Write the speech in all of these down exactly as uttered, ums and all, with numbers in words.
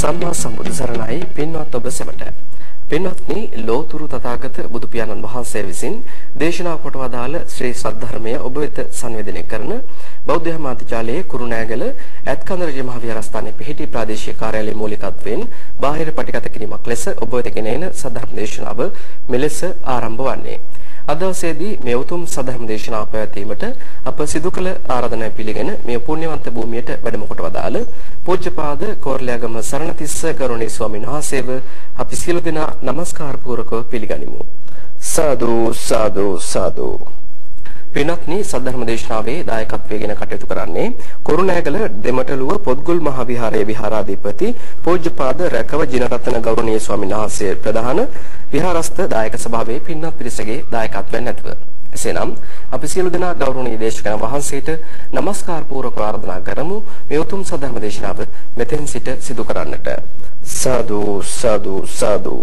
සම්මා සම්බුදු සරණයි පින්වත් ඔබ සැමට. පින්වත්නි, ලෝතුරු තථාගත බුදු පියාණන් වහන්සේ විසින් දේශනා කොට වදාළ ශ්‍රී සද්ධර්මය ඔබ වෙත සංවේදනය කරන බෞද්ධ මාධ්‍යාලයේ කුරුණෑගල ඇත්කන්ද රජ මහ විහාරස්ථානයේ පිහිටි ප්‍රාදේශීය කාර්යාලයේ මූලිකත්වයෙන් බාහිර පටිගත කිරීමක් ලෙස ඔබ වෙත ගෙන එන සද්ධර්ම දේශනාව මෙලෙස ආරම්භ වන්නේ. අද දවසේදී මේ උතුම් සද්ධර්ම දේශනාව පැවැත්වීමට අප සිදු කළ ආරාධනාව පිළිගෙන මේ පුණ්‍යවන්ත භූමියට වැඩම කොට වදාළ පූජ්‍යපාද කෝරළයාගම සරණතිස්ස ගෞරවනීය ස්වාමීන් වහන්සේව අපි සියලු දෙනා নমස්කාර පූර්වකව පිළිගනිමු. සාදු සාදු සාදු. පින්වත්නි, සද්ධර්ම දේශනාවේ දායකත්වයෙන් කටයුතු කරන්නේ කුරුණෑගල දෙමටළුව පොත්ගුල් මහ විහාරයේ විහාරාධිපති පූජ්‍යපාද රැකව ජිනරත්න ගෞරවනීය ස්වාමීන් වහන්සේ ප්‍රධාන විහාරස්ථ දායක සභාවේ පින්වත් පිරිසගේ දායකත්වයෙන් ඇතව. එසේනම් අපි සියලු දෙනා ගෞරවනීය දේශකයන් වහන්සේට নমස්කාර පූර්වක ආරාධනා කරමු මේ උතුම් සද්ධර්ම දේශනාව මෙතෙන් සිට සිදු කරන්නට. සාදු සාදු සාදු.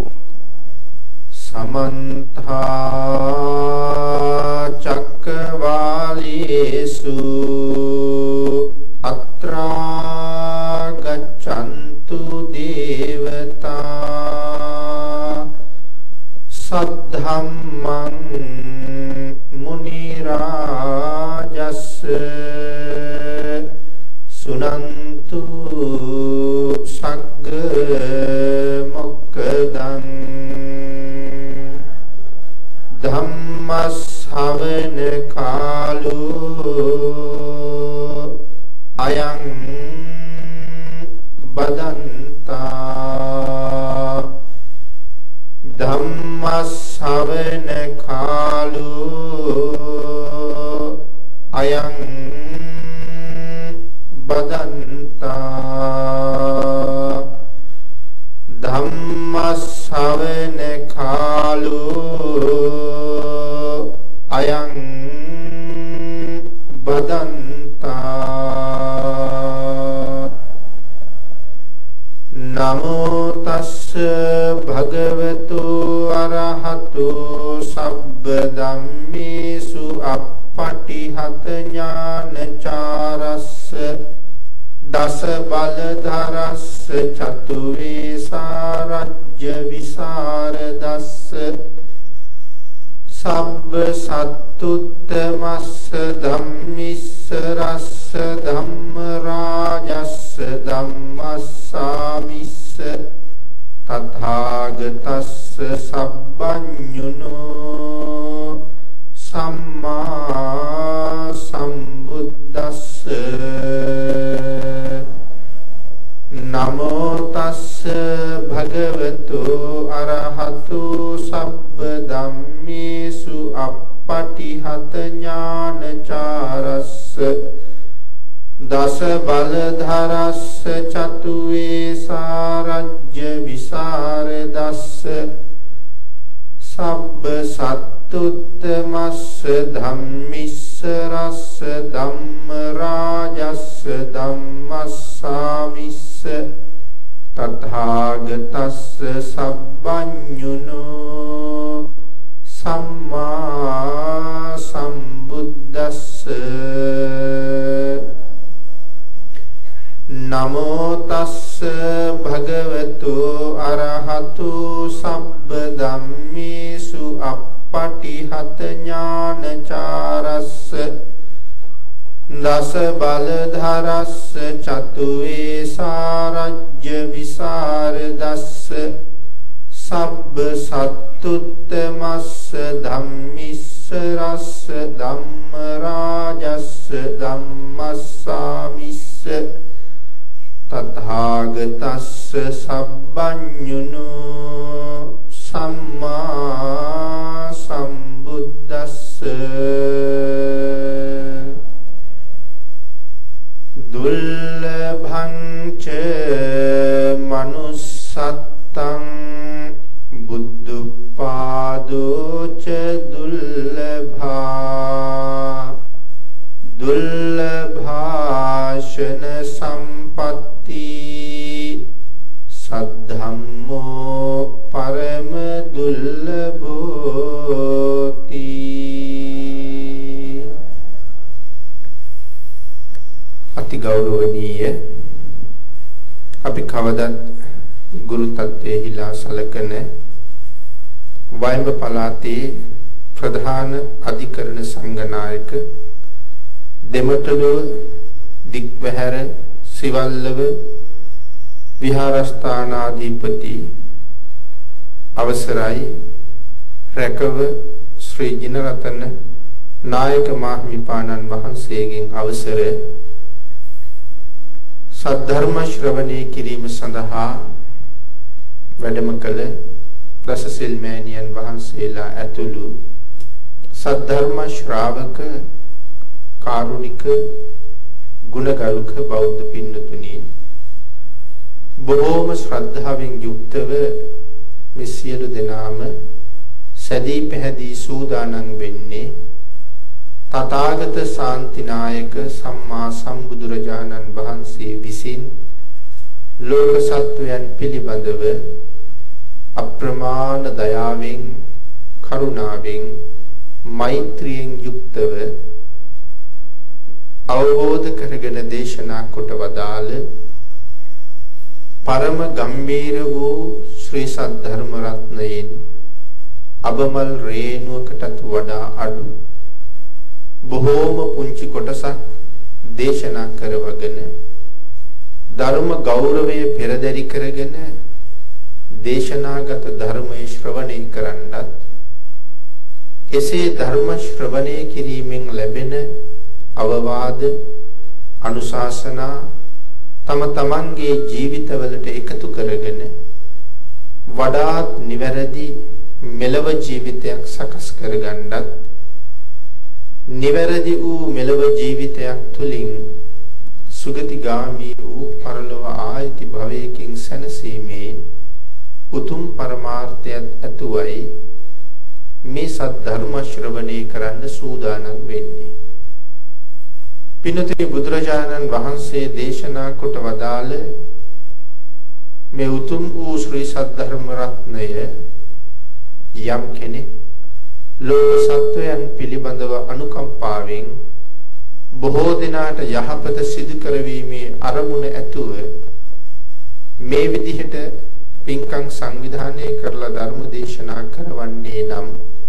समन्त चक्रवालेषु अत्रा गच्छन्तु देवता सद्धम्मं मुनिराजस् सुनन्तु सग्ग मोक्खदं ධම්මස්සවන කාලෝ අයං බදන්තා ධම්මස්සවන කාලෝ අයං බදන්තා ධම්මස්සවන කාලෝ අයං බදන්තා නමෝ තස්ස භගවතු අරහතු සබ්බ ධම්මේසු අප්පටිහත ඥානචාරස්ස දස බලධරස්ස චතු වේසාරජ්‍ය විසරදස්ස සබ්බ සත්තුත්තමස්ස ධම්මිස්ස රස්ස ධම්ම රාජස්ස ධම්මස්සාමිස්ස තථාගතස්ස සබ්බඤුනෝ සම්මා සම්බුද්දස්ස නමෝ තස්ස භගවතු අරහතු සබ්බ ධම්මේසු අප්පටිහත ඥානචාරස්ස දස බලධරස්ස චතු වේසාරජ්‍ය විසරදස්ස සබ්බ සත්තුත්තමස්ස ධම්මිස්ස රස්ස ධම්ම රාජස්ස ධම්මස්සාමිස්ස තථාගතස්ස සබ්බඤුනෝ සම්මා සම්බුද්දස්ස නමෝ තස්ස භගවතු අරහතු සබ්බ ධම්මේසු අප්පටිහත ඥානචාරස්ස දස බලධරස්ස චතු වේසාරජ්‍ය විසරදස්ස සබ්බ සත්තුත්තමස්ස ධම්මිස්ස රස්ස ධම්ම රාජස්ස ධම්මස්සාමිස්ස තථාගතස්ස සබ්බඤුනෝ සම්මා සම්බුද්දස්ස දුල්ලභං ච මනුස්සත්තං බුද්ධපාදෝ ච දුල්ලභා දුල්ලභාශන සම්පatti සද්ධම්මෝ පරම දුල්ලභෝති. අති ගෞරවනීය අපි කවදත් ගුරු තත්ත්වයේ හිලා සලකන වයඹ පළාතේ ප්‍රධාන අධිකරණ සංඝනායක දෙමටළුව දික්වැහැර සිවල්ලව විහාරස්ථානාධිපති අවසරයි රැකව ශ්‍රී ජිනරතන නායක මාහිමිපාණන් වහන්සේගෙන් අවසර සද්ධර්ම ශ්‍රවණය කිරීම සඳහා වැඩම කළ දසසිල් මෑණියන් වහන්සේලා ඇතුළු සද්ධර්ම ශ්‍රාවක කාරුණික ගුණගරුක බෞද්ධ පින්නතුනි බොහෝම ශ්‍රද්ධාවෙන් යුක්තව මේ සියලු දෙනාම සැදී පැහැදී සූදානම් වෙන්නේ තථාගත ශාන්තිනායක සම්මා සම්බුදුරජාණන් වහන්සේ විසින් ලෝක සත්වයන් පිළිබඳව අප්‍රමාණ දයාවෙන් කරුණාවෙන් මෛත්‍රියෙන් යුක්තව අවබෝධ කරගෙන දේශනා කොට වදාළ පරම ගම්බීර වූ ශ්‍රී සද්ධර්ම රත්නයෙන් අබමල් රේණුවකටත් වඩා අඩු බොහෝම පුංචි කොටසක් දේශනා කරවගෙන ධර්ම ගෞරවය පෙරදරි කරගෙන දේශනාගත ධර්මයේ ශ්‍රවණය කරන්නත් එසේ ධර්ම ශ්‍රවණය කිරීමෙන් ලැබෙන අවවාද අනුශාසනා තම තමන්ගේ ජීවිතවලට එකතු කරගෙන වඩාත් නිවැරදි මෙලව ජීවිතයක් සකස් කරගන්නත් නිවැරදි වූ මෙලව ජීවිතයක් තුලින් සුගතිගාමී වූ පරලොව ආයති භවයකින් සැනසීමේ උතුම් පරමාර්ථයත් ඇතුවයි මේ සද්ධර්ම ශ්‍රවණය කරන්න සූදානම් වෙන්නේ. පින්තුනි බුදුරජාණන් වහන්සේ දේශනා කොට වදාළ මේ උතුම් වූ ශ්‍රී සද්ධර්ම රත්නය යම් කෙනෙක් ලෝක සත්වයන් පිළිබඳව අනුකම්පාවෙන් බොහෝ දිනාට යහපත සිදු කරවීමේ අරමුණ ඇතුව මේ විදිහට පින්කම් සංවිධානය කරලා ධර්ම දේශනා කරවන්නේ නම්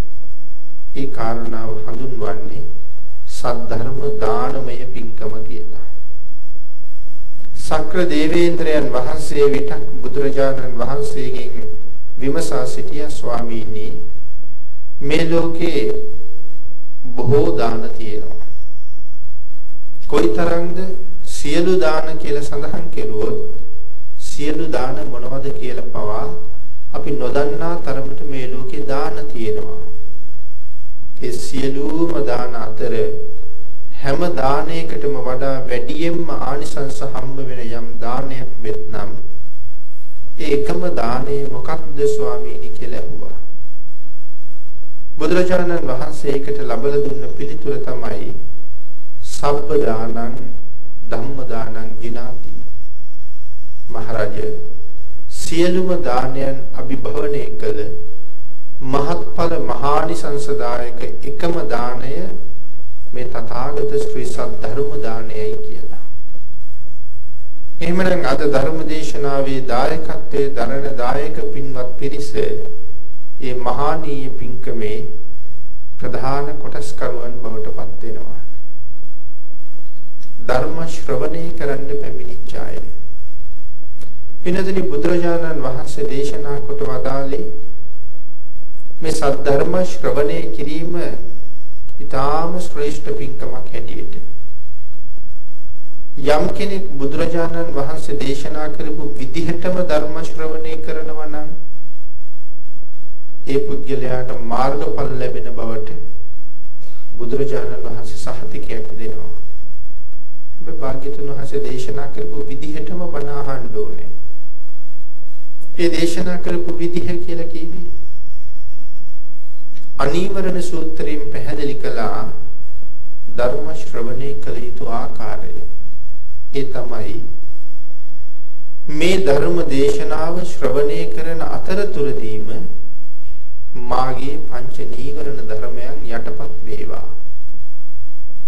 ඒ කාරණාව හඳුන්වන්නේ සද්ධර්ම දානමය පින්කම කියලා. සක්‍ර දේවේන්ද්‍රයන් වහන්සේ විටක් බුදුරජාණන් වහන්සේගෙන් විමසා සිටියා ස්වාමීනි මේ ලෝකේ බොහෝ දාන තියෙනවා. කොයිතරම්ද සියලු දාන කියලා සඳහන් කෙරුවොත් සියලු දාන මොනවද කියලා පවා අපි නොදන්නා තරමට මේ ලෝකේ දාන තියෙනවා. ඒ සියලුම දාන අතර හැම දානයකටම වඩා වැඩියෙන්ම ආනිසංස හම්බ වෙන යම් දානයක් වෙත්නම් ඒ එකම දාණය මොකක්ද ස්වාමීනි කියලා අහුවා. බුදුරජාණන් වහන්සේ ඒකට ලබලා දුන්න පිළිතුර තමයි සබ්බ දානං ධම්ම දානං ජිනාති. මහරජ සියලුම දානයන් අභිභවනය කළ මහත්ඵල මහානිසංසදායක එකම දාණය මේ තථාගත ශ්‍රී සද්ධර්ම දානයයි කියලා. එහෙමනම් අද ධර්ම දේශනාවේ දායකත්වයේ දරණ දායක පින්වත් පිරිස මේ මහානීය පින්කමේ ප්‍රධාන කොටස්කරුවන් බවට පත් වෙනවා. ධර්ම ශ්‍රවණය කරන්න පැමිණිච්ච අය. පින්වත්නි බුදුරජාණන් වහන්සේ දේශනා කොට වදාළේ මේ සද්ධර්ම ශ්‍රවණය කිරීම ඊටාම ශ්‍රේෂ්ඨ පින්කමක් හැටියට. යම් කෙනෙක් බුදුරජාණන් වහන්සේ දේශනා කරපු විදිහටම ධර්ම ශ්‍රවණය කරනවා නම් ඒ පුද්ගලයාට මාර්ගඵල ලැබෙන බවට බුදුරජාණන් වහන්සේ සහතිකයක් දෙනවා. මේ භාග්‍යතුන් වහන්සේ දේශනා කරපු විදිහටම බණ අහන්න ඕනේ. ඒ දේශනා කරපු විදිහ කියලා කිව්වේ අනීවරණ සූත්‍රයෙන් පැහැදිලි කළා ධර්ම ශ්‍රවණය කළ යුතු ආකාරය. ඒ තමයි මේ ධර්ම දේශනාව ශ්‍රවණය කරන අතරතුරදීම මාගේ පංච නීවරණ ධර්මයන් යටපත් වේවා.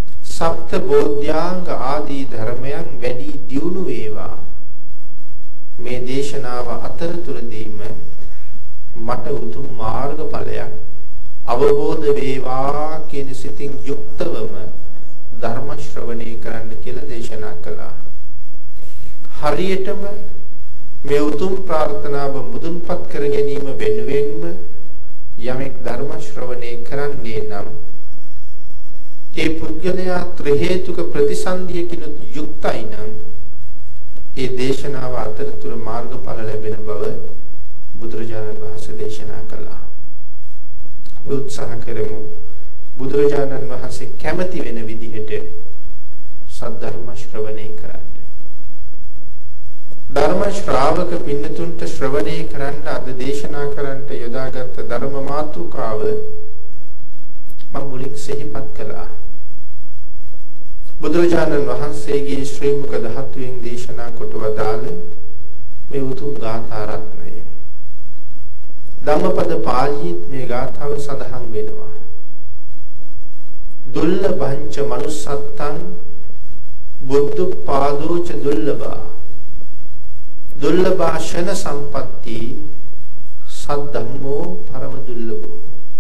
සප්ත බෝධ්‍යාංග ආදී ධර්මයන් වැඩි දියුණු වේවා. මේ දේශනාව අතරතුරදීම මට උතුම් මාර්ගඵලයක් අවබෝධ වේවා කියන සිතින් යුක්තවම ධර්ම ශ්‍රවණය කරන්න කියලා දේශනා කළා. හරියටම මේ උතුම් ප්‍රාර්ථනාව මුදුන්පත් කර ගැනීම වෙනුවෙන්ම යමෙක් ධර්ම ශ්‍රවණය කරන්නේ නම් ඒ පුද්ගලයා ත්‍රි හේතුක ප්‍රතිසන්දියකිනුත් යුක්තයි නම් ඒ දේශනාව අතරතුර මාර්ගඵල ලැබෙන බව බුදුරජාණන් වහන්සේ දේශනා කළා. අපි උත්සාහ කරමු බුදුරජාණන් වහන්සේ කැමති වෙන විදිහට සද්ධර්ම ශ්‍රවණය කරන්න. ධර්ම ශ්‍රාවක පින්නතුන්ට ශ්‍රවණය කරන්න අද දේශනා කරන්නට යොදාගත් ධර්ම මාතෘකාව මම මුලින් සිහිපත් කළා. බුදුරජාණන් වහන්සේගේ ශ්‍රී මුඛ ධාතුවෙන් දේශනා කොට වදාළ මේ උතුම් ගාථා රත්නය. ධම්මපද පාළියේත් මේ ගාථාව සඳහන් වෙනවා. දුර්ලභංච මනුස්සත්තං බුද්ධපාදෝච දුර්ලභා දුර්ලභාෂණ සම්පatti සද්ධම්මෝ පරම දුර්ලභෝ.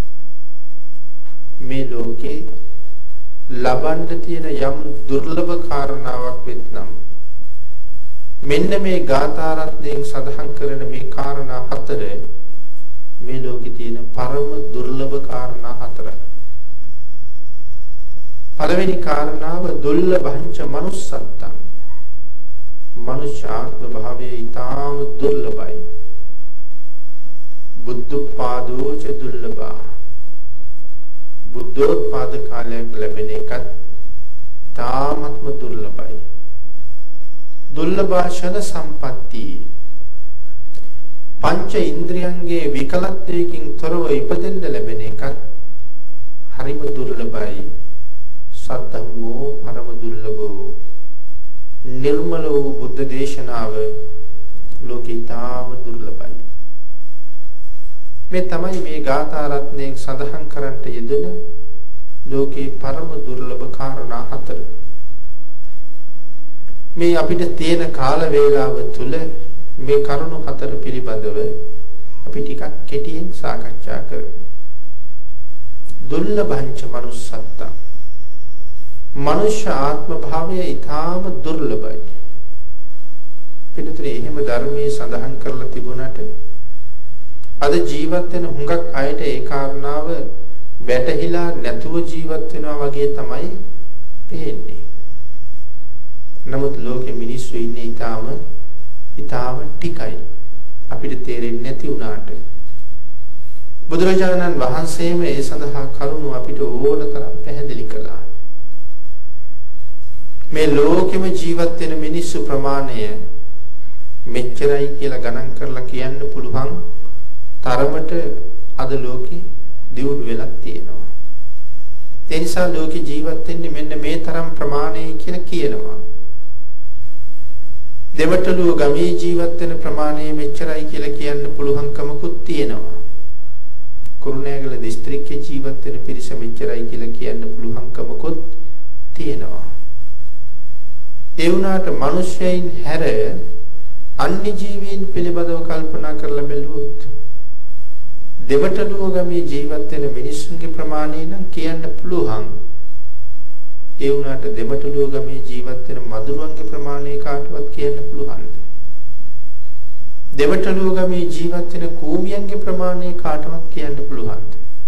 මේ ලෝකේ ලබන්න තියෙන යම් දුර්ලභ කාරණාවක් වෙත්නම් මෙන්න මේ ගාථා රත්නයෙන් සඳහන් කරන මේ කාරණා හතර මේ ලෝකේ තියෙන පරම දුර්ලභ කාරණා හතරයි. පළවෙනි කාරණාව දුර්ලභංච මනුස්සත්තං. මනුෂ්‍යාත්ම භාවයේ ඊටාම දුර්ලභයි. බුද්ධපාදෝච දුර්ලභා. බුද්ධෝත්පාද කාලයක් ලැබෙන එකත් තාමත්ම දුර්ලභයි. දුර්ලභාෂණ සම්පatti. පංච ඉන්ද්‍රියන්ගේ විකලත්වයකින් තොරව ඉපදෙන්න ලැබෙන එකත් හරිම දුර්ලභයි. සද්ධම්මෝ පරම දුර්ලභෝ. නිර්මල වූ බුද්ධ දේශනාව ලෝකේ තාම දුර්ලභයි. මේ තමයි මේ ගාථා රත්නයෙන් සඳහන් කරන්නට යෙදෙන ලෝකේ පරම දුර්ලභ කාරණා හතර. මේ අපිට තියෙන කාල වේලාව තුල මේ කරුණු හතර පිළිබඳව අපි ටිකක් කෙටියෙන් සාකච්ඡා කරමු. දුර්ලභංච මනුස්සත්තා. මනුෂ්‍ය ආත්ම භාවය ඊටාම දුර්ලභයි. පිටුතරේ එහෙම ධර්මයේ සඳහන් කරලා තිබුණාට අද ජීවත් වෙන හුඟක් අයට ඒ කාරණාව වැටහිලා නැතුව ජීවත් වෙනවා වගේ තමයි පේන්නේ. නමුත් ලෝකෙ මිනිස්සු ඉන්නේ ඊටාම ඊටාම ටිකයි. අපිට තේරෙන්නේ නැති වුණාට බුදුරජාණන් වහන්සේම ඒ සඳහා කරුණු අපිට ඕන තරම් පැහැදිලි කළා. මේ ලෝකෙම ජීවත් වෙන මිනිස්සු ප්‍රමාණය මෙච්චරයි කියලා ගණන් කරලා කියන්න පුළුවන් තරමට අද ලෝකෙ දියුණු වෙලා තියෙනවා. ඒ නිසා ලෝකෙ ජීවත් වෙන්නේ මෙන්න මේ තරම් ප්‍රමාණයයි කියලා කියනවා. දෙවටලුව ගමේ ජීවත් වෙන ප්‍රමාණය මෙච්චරයි කියලා කියන්න පුළුවන්කමකුත් තියෙනවා. කුරුණෑගල දිස්ත්‍රික්කයේ ජීවත් වෙන පිරිස මෙච්චරයි කියලා කියන්න පුළුවන්කමකුත් තියෙනවා. ඒ වුණාට මිනිස්යන් හැර අන්‍ය ජීවීන් පිළිබඳව කල්පනා කරලා බැලුවොත් දෙවටලුව ගමේ ජීවත් වෙන මිනිස්සුන්ගේ ප්‍රමාණය නම් කියන්න පුළුවන්. ඒ වුණාට දෙවටලුව ගමේ ජීවත් වෙන මදුරුවන්ගේ ප්‍රමාණය කාටවත් කියන්න පුළුවන්ද? දෙවටලුව ගමේ ජීවත් වෙන කූමියන්ගේ ප්‍රමාණය කාටවත් කියන්න පුළුවන්ද?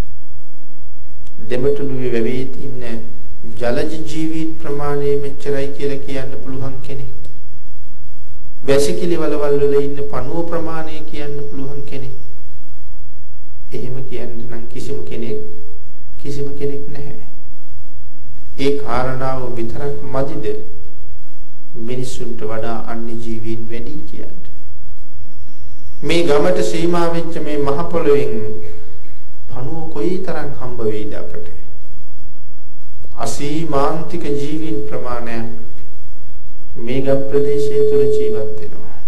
දෙවටලුවේ වැවේ ඉන්න ජලජ ජීවී ප්‍රමාණය මෙච්චරයි කියලා කියන්න පුළුවන් කෙනෙක්. වැසිකිලි වලවල් වල ඉන්න පණුව ප්‍රමාණය කියන්න පුළුවන් කෙනෙක්. එහෙම කියන්න නම් කිසිම කෙනෙක් කිසිම කෙනෙක් නැහැ. ඒ කාරණාව විතරක් මදිද මිනිසුන්ට වඩා අන්‍ය ජීවීන් වැඩි කියන්නේ. මේ ගමට සීමා වෙච්ච මේ මහ පොළොවෙන් පණුව කොයිතරම් හම්බ වෙයිද අපට? අසීමාන්තික ජීවීන් ප්‍රමාණය මේ ගම් ප්‍රදේශයේ තුල ජීවත් වෙනවා.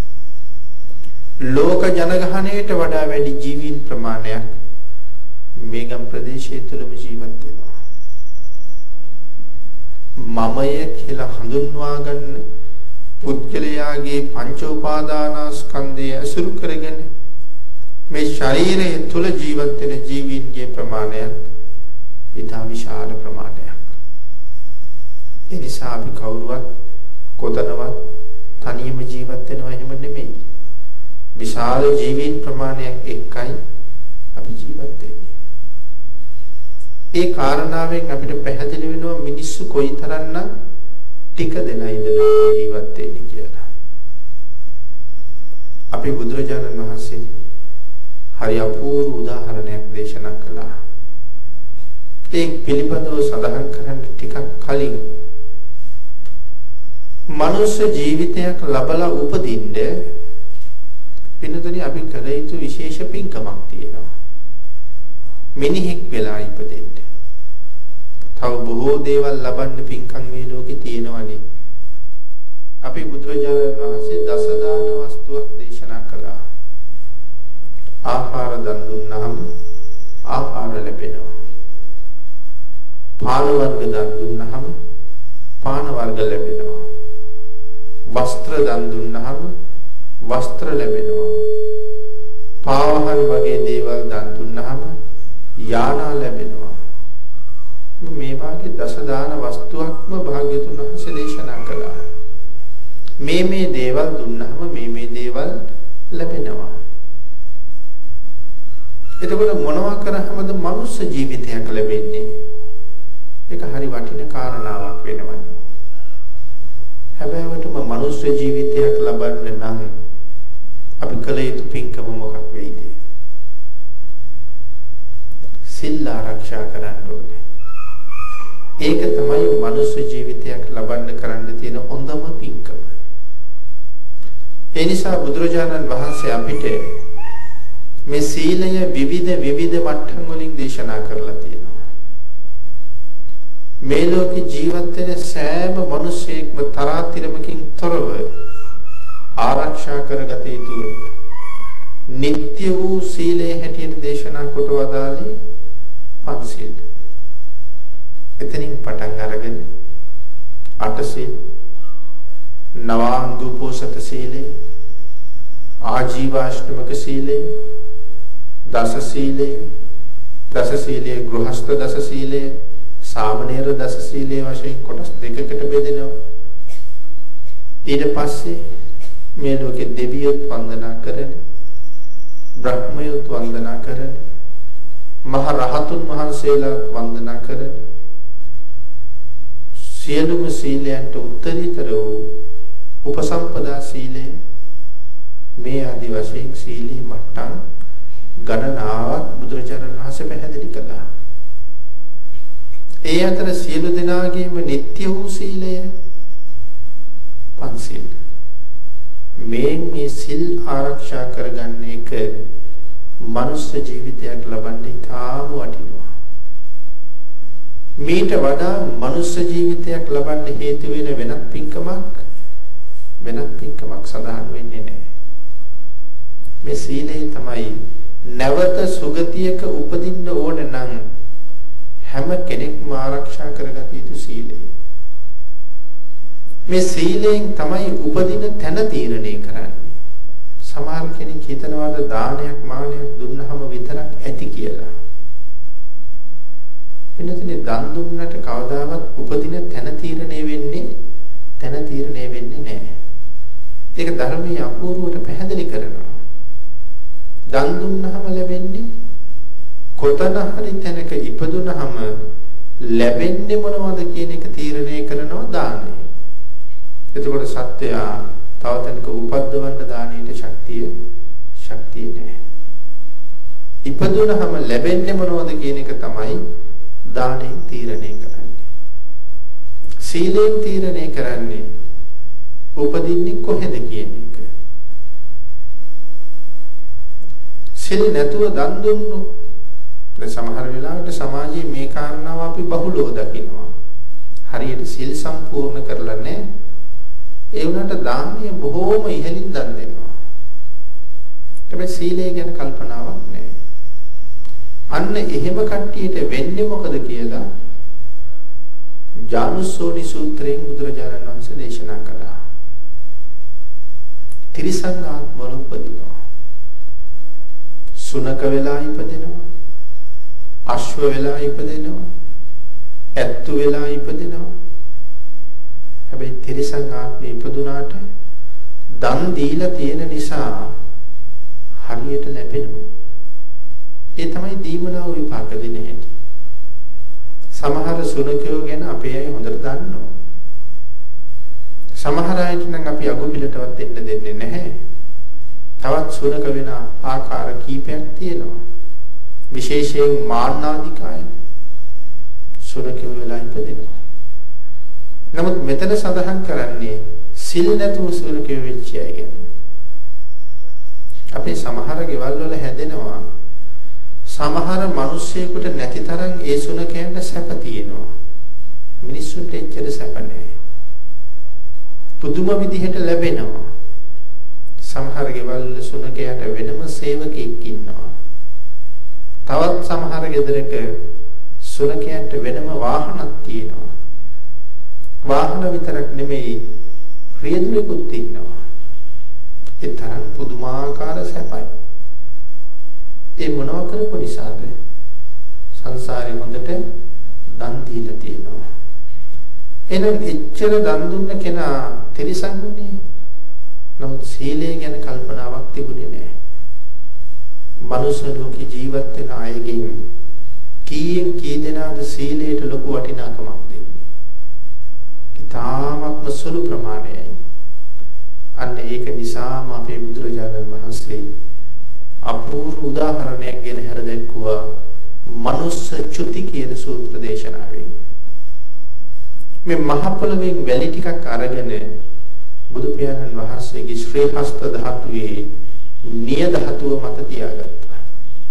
ලෝක ජනගහනයට වඩා වැඩි ජීවීන් ප්‍රමාණයක් මේ ගම් ප්‍රදේශයේ තුලම ජීවත් වෙනවා. මමය කියලා හඳුන්වා ගන්න පුද්ගලයාගේ පංච උපාදානස්කන්ධය අසුරු කරගෙන මේ ශරීරය තුල ජීවත් වෙන ජීවීන්ගේ ප්‍රමාණය ඉතා විශාල ප්‍රමාණයක්. ඒ නිසා අපි කවුරුවත් කොතනවත් තනියම ජීවත් වෙනවා එහෙම නෙමෙයි. විශාල ජීවීන් ප්‍රමාණයක් එක්කයි අපි ජීවත් වෙන්නේ. ඒ කාරණාවෙන් අපිට පැහැදිලි වෙනවා මිනිස්සු කොයිතරම්නම් ටික දෙනා ඉඳලා ජීවත් වෙන්නේ කියලා. අපි බුදුරජාණන් වහන්සේ හරි අපූර්ව උදාහරණයක් දේශනා කළා. ඒ පිළිබඳව සඳහන් කරන්න ටිකක් කලින් මනුෂ්‍ය ජීවිතයක් ලබලා උපදින්න පින්නතුනි අපි කළ යුතු විශේෂ පින්කමක් තියෙනවා. මිනිහෙක් වෙලා ඉපදෙන්න. තව බොහෝ දේවල් ලබන්න පින්කම් මේ ලෝකේ තියෙනවනේ. අපි බුදුරජාණන් වහන්සේ දසදාන වස්තුවක් දේශනා කළා. ආහාර දන් දුන්නාම ආහාර ලැබෙනවා. පාන වර්ග දන් දුන්නාම පාන වර්ග ලැබෙනවා. වස්ත්‍ර දන් දුන්නාම වස්ත්‍ර ලැබෙනවා. පාවහන් වගේ දේවල් දන් දුන්නාම යානා ලැබෙනවා. මේ වාගේ දසදාන වස්තුවක්ම භාග්‍යතුන් වහන්සේ දේශනා කළා. මේ මේ දේවල් දුන්නාම මේ මේ දේවල් ලැබෙනවා. එතකොට මොනවා කරාමද මනුෂ්‍ය ජීවිතයක් ලැබෙන්නේ? ඒක හරි වටින කාරණාවක් වෙනවනේ. හැබැයිවටම මනුෂ්‍ය ජීවිතයක් ලබන්න නම් අපි කළ යුතු පින්කම මොකක් වෙයිද? සිල් ආරක්ෂා කරන්න ඕනේ. ඒක තමයි මනුෂ්‍ය ජීවිතයක් ලබන්න කරන්න තියෙන හොඳම පින්කම. ඒ නිසා බුදුරජාණන් වහන්සේ අපිට මේ සීලය විවිධ විවිධ මට්ටම් වලින් දේශනා කරලා තියෙනවා. මේ ලෝකේ ජීවත් වෙන සෑම මිනිසෙක්ම තරාතිරමකින් තොරව ආරක්ෂා කරගත යුතු නිත්‍ය වූ සීලයේ හැටියට දේශනා කොට වදාළේ පංචශීල. එතනින් පටන් අරගෙන අටසීල, නවාංග උපෝසත සීලය, ආජීවාෂ්ටමක සීලය, දස සීලය, දස සීලයේ ගෘහස්ත දස සීලය, සාමණේර දස සීලයේ වශයෙන් කොටස් දෙකකට බෙදෙනවා. ඊට පස්සේ මේ ලෝකේ දෙවියොත් වන්දනා කරන, බ්‍රහ්මයොත් වන්දනා කරන, මහ රහතුන් වහන්සේලාත් වන්දනා කරන සියලුම සීලයන්ට උත්තරීතර වූ උපසම්පදා සීලය, මේ ආදි වශයෙන් සීලී මට්ටම් ගණනාවක් බුදුරජාණන් වහන්සේ පැහැදිලි කළා. ඒ අතර සියලු දෙනාගේම නිත්‍ය වූ සීලය පංචශීල. මේ මේ සිල් ආරක්ෂා කරගන්න එක මනුෂ්‍ය ජීවිතයක් ලබන්න ඉතාම වටිනවා. මීට වඩා මනුෂ්‍ය ජීවිතයක් ලබන්න හේතු වෙන වෙනත් පින්කමක් වෙනත් පින්කමක් සඳහන් වෙන්නේ නැහැ. මේ සීලය තමයි නැවත සුගතියක උපදින්න ඕන නම් හැම කෙනෙක්ම ආරක්ෂා කරගත යුතු සීලය. මේ සීලයෙන් තමයි උපදින තැන තීරණය කරන්නේ. සමහර කෙනෙක් හිතනවාද දානයක් මානයක් දුන්නහම විතරක් ඇති කියලා. එන්නතනේ දන් දුන්නට කවදාවත් උපදින තැන තීරණය වෙන්නේ තැන තීරණය වෙන්නේ නැහැ. ඒක ධර්මයේ අපූර්වවට පැහැදිලි කරනවා. දන් දුන්නහම ලැබෙන්නේ කොතන හරි තැනක ඉපදුනහම ලැබෙන්නේ මොනවද කියන එක තීරණය කරනවා දානය. එතකොට සත්‍යයා තව තැනක උපද්දවන්න දානෙට ශක්තිය ශක්තිය නැහැ. ඉපදුනහම ලැබෙන්නේ මොනවද කියන එක තමයි දානෙන් තීරණය කරන්නේ. සීලෙන් තීරණය කරන්නේ උපදින්නේ කොහෙද කියන එක. සිල් නැතුව දන් දුන්නොත් සමහර වෙලාවට සමාජයේ මේ කාරණාව අපි බහුලව දකිනවා. හරියට සිල් සම්පූර්ණ කරලා නැහැ. ඒ වුණාට දානය බොහෝම ඉහළින් දන් දෙනවා. හැබැයි සීලය ගැන කල්පනාවක් නැහැ. අන්න එහෙම කට්ටියට වෙන්නේ මොකද කියලා ජානුස්සෝනි සූත්‍රයෙන් බුදුරජාණන් වහන්සේ දේශනා කළා. තිරිසන් ආත්මවල උපදිනවා. සුනක වෙලා ඉපදෙනවා. අශ්ව වෙලා ඉපදෙනවා. ඇත්තු වෙලා ඉපදෙනවා. හැබැයි තිරිසන් ආත්මේ ඉපදුනාට දන් දීලා තියෙන නිසා හරියට ලැබෙනවා. ඒ තමයි දීමනාව විපාක දෙන හැටි. සමහර සුනකයෝ ගැන අපේ අය හොඳට දන්නවා. සමහර අයට නම් අපි අගුපිලටවත් දෙන්න දෙන්නේ නැහැ. තවත් සුනක වෙන ආකාර කීපයක් තියෙනවා. විශේෂයෙන් මාන්නාධිකාය සුනකයෝ වෙලා ඉපදෙනවා. නමුත් මෙතන සඳහන් කරන්නේ සිල් නැතුව සුනකයෝ වෙච්ච අය ගැන. අපේ සමහර ගෙවල් වල හැදෙනවා සමහර මිනිස්සෙකුට නැති තරම් ඒ සුනකයන්ට සැප තියෙනවා. මිනිස්සුන්ට එච්චර සැප නැහැ. පුදුම විදිහට ලැබෙනවා. සමහර ගෙවල් සුනකයට වෙනම සේවකෙක් ඉන්නවා. තවත් සමහර ගෙදරක සුනකයන්ට වෙනම වාහනක් තියෙනවා. වාහන විතරක් නෙමෙයි රියදුරෙකුත් ඉන්නවා. ඒ තරම් පුදුමාකාර සැපයි. ඒ මොනවා කරපු නිසාද? සංසාරේ හොඳට දන් දීලා තියෙනවා. එහෙනම් එච්චර දන් දුන්න කෙනා තිරිසන්ුනේ. නමුත් සීලය ගැන කල්පනාවක් තිබුණේ නැහැ. මනුෂ්‍ය ලෝකේ ජීවත් වෙන අයගෙන් කීයෙන් කී දෙනාද සීලයට ලොකු වටිනාකමක් දෙන්නේ? ඊටාත්ම සුළු ප්‍රමාණයයි. අන්න ඒක නිසාම අපේ බුදුරජාණන් වහන්සේ අපූර්ව උදාහරණයක් ගෙන හැර දැක්වුවා මනුස්ස චුති කියන සූත්‍ර දේශනාවෙන්. මේ මහ පොළොවෙන් වැලි ටිකක් අරගෙන බුදු පියාණන් වහන්සේගේ ශ්‍රී හස්ත ධාතුවේ නිය ධාතුව මත තියාගත්තා.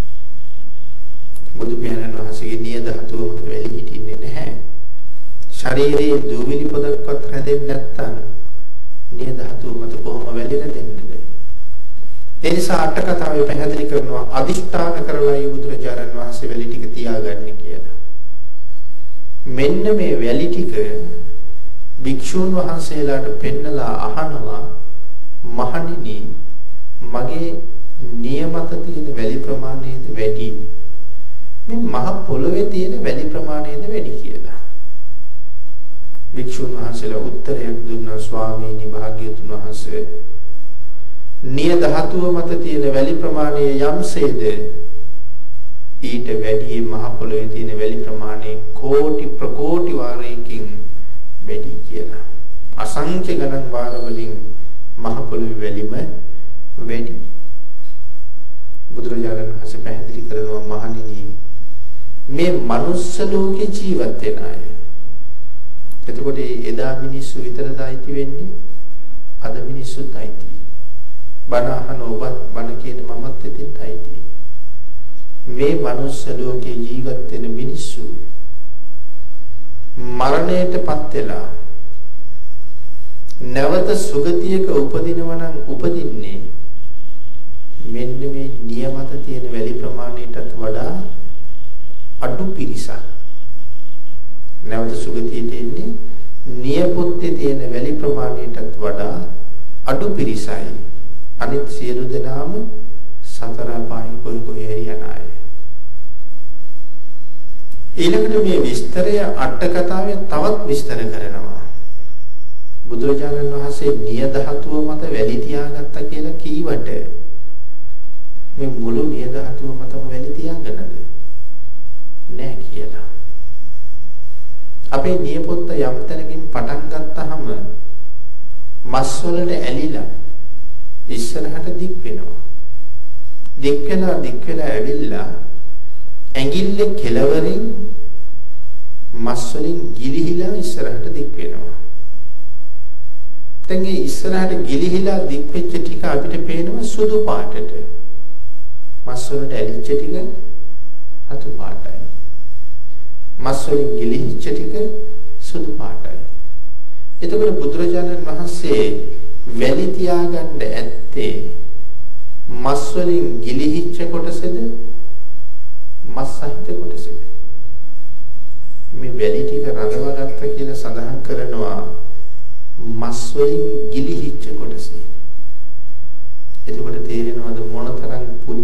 බුදු පියාණන් වහන්සේගේ නිය ධාතුව මත වැලි හිටින්නේ නැහැ. ශරීරයේ දූවිලි පොදක්වත් රැඳෙන්නේ නැත්තම් නිය ධාතුව මත කොහොම වැලි රැඳෙන්නේද? ඒ නිසා අට කතාවේ පැහැදිලි කරනවා අදිෂ්ඨාන කරලායි බුදුරජාණන් වහන්සේ වැලි ටික තියාගන්නේ කියලා. මෙන්න මේ වැලි ටික භික්ෂුන් වහන්සේලාට පෙන්නලා අහනවා මහණෙනි මගේ නියමත තියෙන වැලි ප්‍රමාණයද වැඩි මේ මහ පොළොවේ තියෙන වැලි ප්‍රමාණයද වැඩි කියලා. භික්ෂුන් වහන්සේලා උත්තරයක් දුන්නා ස්වාමීනි භාග්‍යවතුන් වහන්සේ නිය ධාතුව මත තියෙන වැලි ප්‍රමාණය යම්සේද ඊට වැඩි මහ පොළොවේ තියෙන වැලි ප්‍රමාණය කෝටි ප්‍රකෝටි වාරයකින් වැඩි කියලා. අසංඛ්‍ය ගණන් වාර වලින් මහ පොළොවේ වැලිම වැඩි. බුදුරජාණන් වහන්සේ පැහැදිලි කරනවා මහණෙනි මේ මනුස්ස ලෝකේ ජීවත් වෙන අය. එතකොට එදා මිනිස්සු විතරද අයිති වෙන්නේ? අද මිනිස්සුත් අයිති. බණ අහන ඔබත් බණ කියන මමත් එතෙන්ට අයිති. මේ මනුස්ස ලෝකේ ජීවත් වෙන මිනිස්සු මරණයටපත් වෙලා නැවත සුගතියක උපදිනවා නම් උපදින්නේ මෙන්න මේ නියමත තියෙන වැලි ප්‍රමාණයටත් වඩා අඩු පිරිසක්. නැවත සුගතියට එන්නේ නියපොත්තේ තියෙන වැලි ප්‍රමාණයටත් වඩා අඩු පිරිසයි. අනිත් සියලු දෙනාම සතර අපායි කොයි කොයි හරි යන අය. ඊළඟට මේ විස්තරය අට කතාවේ තවත් විස්තර කරනවා. බුදුරජාණන් වහන්සේ නිය ධාතුව මත වැලි තියාගත්තා කියලා කීවට මේ මුළු නිය ධාතුව මතම වැලි තියාගන්නද? නෑ කියලා. අපේ නියපොත්ත යම් තැනකින් පටන් ගත්තාම මස් වලට ඇලිලා ඉස්සරහට දික් වෙනවා. දික් වෙලා දික් වෙලා ඇවිල්ලා ඇඟිල්ලේ කෙළවරින් මස් වලින් ගිලිහිලා ඉස්සරහට දික් වෙනවා. දැන් ඒ ඉස්සරහට ගිලිහිලා දික් වෙච්ච ටික අපිට පේනවා සුදු පාටට. මස් වලට ඇලිච්ච ටික රතු පාටයි. මස් වලින් ගිලිහිච්ච ටික සුදු පාටයි. එතකොට බුදුරජාණන් වහන්සේ වැලි තියාගන්න ඇත්තේ මස් වලින් ගිලිහිච්ච කොටසද මස් සහිත කොටසද? මේ වැලි ටික රඳවාගත්ත කියලා සඳහන් කරනවා මස් වලින් ගිලිහිච්ච කොටසේ.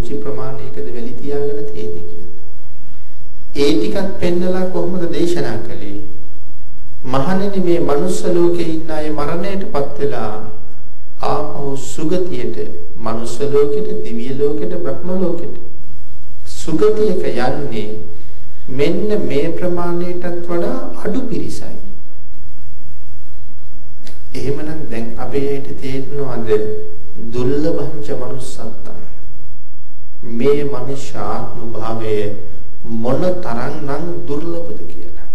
පුංචි ප්‍රමාණයකද වැලි තියාගෙන තියෙන්නේ කියලා. ඒ ටිකත් පෙන්නලා කොහොමද දේශනා කළේ? මහණෙනි මේ මනුස්ස ලෝකේ ඉන්න අය මරණයටපත් වෙලා ආපහු සුගතියට, මනුස්ස ලෝකෙට, දිව්‍ය ලෝකෙට, බ්‍රහ්ම ලෝකෙට සුගතියක යන්නේ මෙන්න මේ ප්‍රමාණයටත් වඩා අඩු පිරිසයි. එහෙමනම් දැන් අපේ හිත තේරෙනවද දුර්ලභංච manussත්තං මේ මනුෂ්‍යාත්ම භාවය මොන තරම්නම් දුර්ලභද කියලා.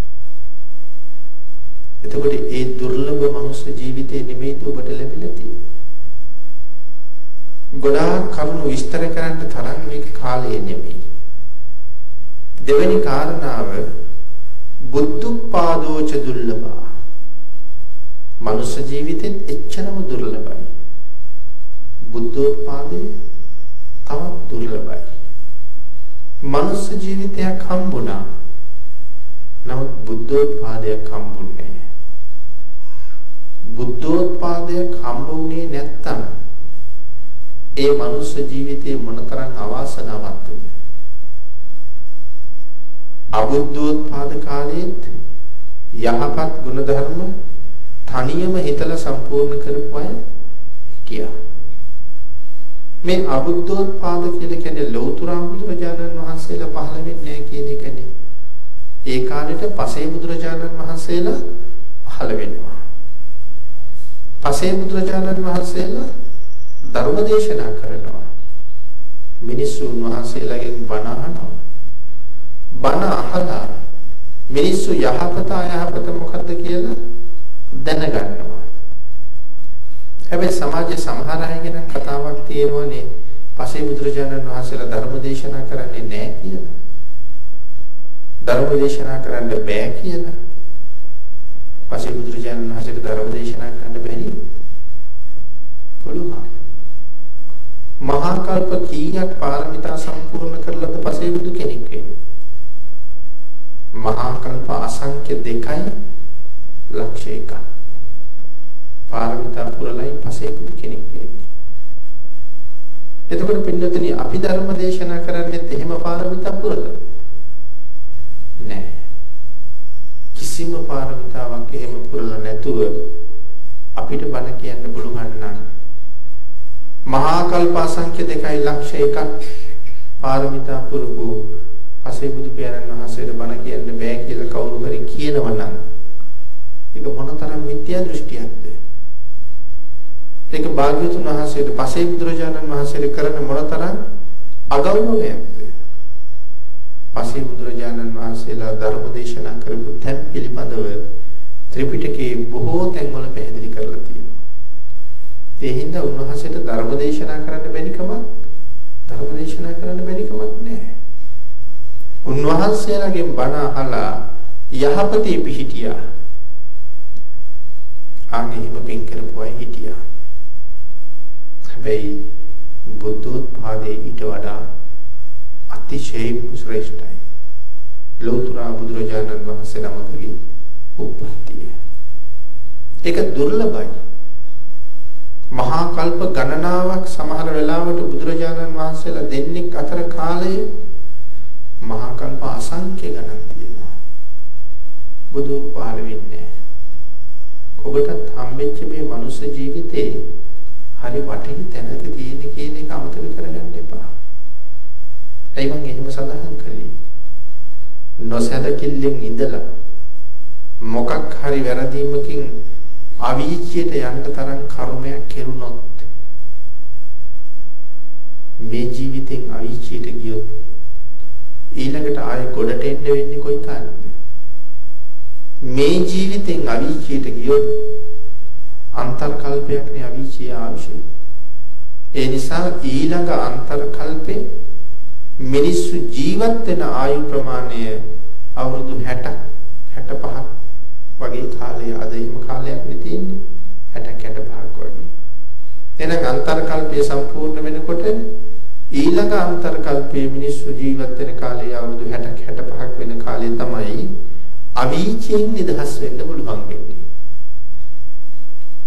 එතකොට ඒ දුර්ලභ මනුස්ස ජීවිතේ නෙමෙයි ඔබට ලැබිලා තියෙන්නේ. ගොඩාක් කරුණු විස්තර කරන්න තරම් මේක කාලය නෙමෙයි. දෙවෙනි කාරණාව බුද්ධෝත්පාදෝච දුර්ලභා. මනුස්ස ජීවිතෙත් එච්චරම දුර්ලභයි. බුද්ධෝත්පාදේ තවත් දුර්ලභයි. මනුස්ස ජීවිතයක් හම්බුණා. නමුත් බුද්ධෝත්පාදයක් හම්බුන්නේ නැහැ. බුද්ධෝත්පාදයක් හම්බ වුණේ නැත්තම් ඒ මනුස්ස ජීවිතේ මොනතරම් අවාසනාවන්තද? අබුද්ධෝත්පාද කාලයේත් යහපත් ගුණධර්ම තනියම හිතලා සම්පූර්ණ කරපු අය කියා. මේ අබුද්ධෝත්පාද කියලා කියන්නේ ලෞතර බුදුරජාණන් වහන්සේලා පහළ වෙන්නේ නැහැ කියන එකනේ. ඒ කාලෙට පසේ බුදුරජාණන් වහන්සේලා පහළ වෙනවා. පසේ බුදුරජාණන් වහන්සේලා ධර්ම දේශනා කරනවා. මිනිස්සු උන්වහන්සේලාගෙන් බණ අහනවා. බණ අහලා මිනිස්සු යහපත අයහපත මොකද්ද කියලා දැනගන්නවා. හැබැයි සමාජයේ සමහර අය ගැන කතාවක් තියෙනවනේ පසේ බුදුරජාණන් වහන්සේලා ධර්ම දේශනා කරන්නේ නැහැ කියලා. ධර්ම දේශනා කරන්න බෑ කියලා. පසේ බුදුරජාණන් වහන්සේට ධර්ම දේශනා කරන්න බැරි. පුළුවන්. මහා කල්ප කීයක් පාරමිතා සම්පූර්ණ කරලාද පසේ බුදු කෙනෙක් වෙන්නේ? මහා කල්ප අසංඛ්‍ය දෙකයි ලක්ෂ එකක්. පාරමිතා පුරලයි පසේ බුදු කෙනෙක් වෙන්නේ. එතකොට පින්නතනි අපි ධර්ම දේශනා කරන්නේත් එහෙම පාරමිතා පුරලා නෑ. කිසිම පාරමිතාවක් එහෙම පුරලා නැතුව අපිට බණ කියන්න පුළුවන් නම් මහා කල්ප අසංඛ්‍ය දෙකයි ලක්ෂ එකක් පාරමිතා පුරපු පසේ බුදු පියාණන් වහන්සේට බණ කියන්න බෑ කියලා කවුරු හරි කියනවා නම් ඒක මොනතරම් මිත්‍යා දෘෂ්ටියක්ද? ඒක භාග්‍යවතුන් වහන්සේට පසේ බුදුරජාණන් වහන්සේට කරන මොනතරම් අගෞරවයක්ද? පසේ බුදුරජාණන් වහන්සේලා ධර්ම දේශනා කරපු තැන් පිළිබඳව ත්‍රිපිටකයේ බොහෝ තැන්වල පැහැදිලි කරලා තියෙනවා. ඒ හින්දා උන්වහන්සේට ධර්ම දේශනා කරන්න බැරි කමක් ධර්ම දේශනා කරන්න බැරි කමක් නැහැ. උන්වහන්සේලාගෙන් බණ අහලා යහපතේ පිහිටියා. ආන්ගේම පින් කරපු අය හිටියා. හැබැයි බුද්ධෝත්පාදයේ ඊට වඩා අතිශයින් ශ්‍රේෂ්ඨයි. ලෞතර බුදුරජාණන් වහන්සේ නමකගේ උප්පත්තිය. ඒක දුර්ලභයි. මහා කල්ප ගණනාවක් සමහර වෙලාවට බුදුරජාණන් වහන්සේලා දෙන්නෙක් අතර කාලයේ මහා කල්ප අසංඛ්‍ය ගණන් තියෙනවා. බුදු පහළ වෙන්නේ. ඔබටත් හම්බෙච්ච මේ මනුස්ස ජීවිතේ හරි වටින තැනක තියෙන කියන එක අමතක කරගන්න එපා. ඒ මම එහෙම සඳහන් කළේ. නොසැලකිල්ලෙන් ඉඳලා මොකක් හරි වැරදීමකින් අවීචියට යන්න තරම් කර්මයක් කෙරුණොත් මේ ජීවිතෙන් අවීචියට ගියොත් ඊළඟට ආයෙ ගොඩට එන්න වෙන්නේ කොයි කාලෙද? මේ ජීවිතෙන් අවීචියට ගියොත් අන්තර් කල්පයක් නේ අවීචිය ආවිෂය. ඒ නිසා ඊළඟ අන්තර් කල්පේ මිනිස්සු ජීවත් වෙන ආයු ප්‍රමාණය අවුරුදු හැටක් හැටපහක් වගේ කාලය අද එහෙම කාලයක් නේ තියෙන්නේ. හැටක් හැටපහක් වගේ. එහෙනම් අන්තර් කල්පය සම්පූර්ණ වෙනකොට ඊළඟ අන්තර් කල්පයේ මිනිස්සු ජීවත් වෙන කාලය අවුරුදු හැටක් හැටපහක් වෙන කාලය තමයි අවීචයෙන් නිදහස් වෙන්න පුළුවන් වෙන්නේ.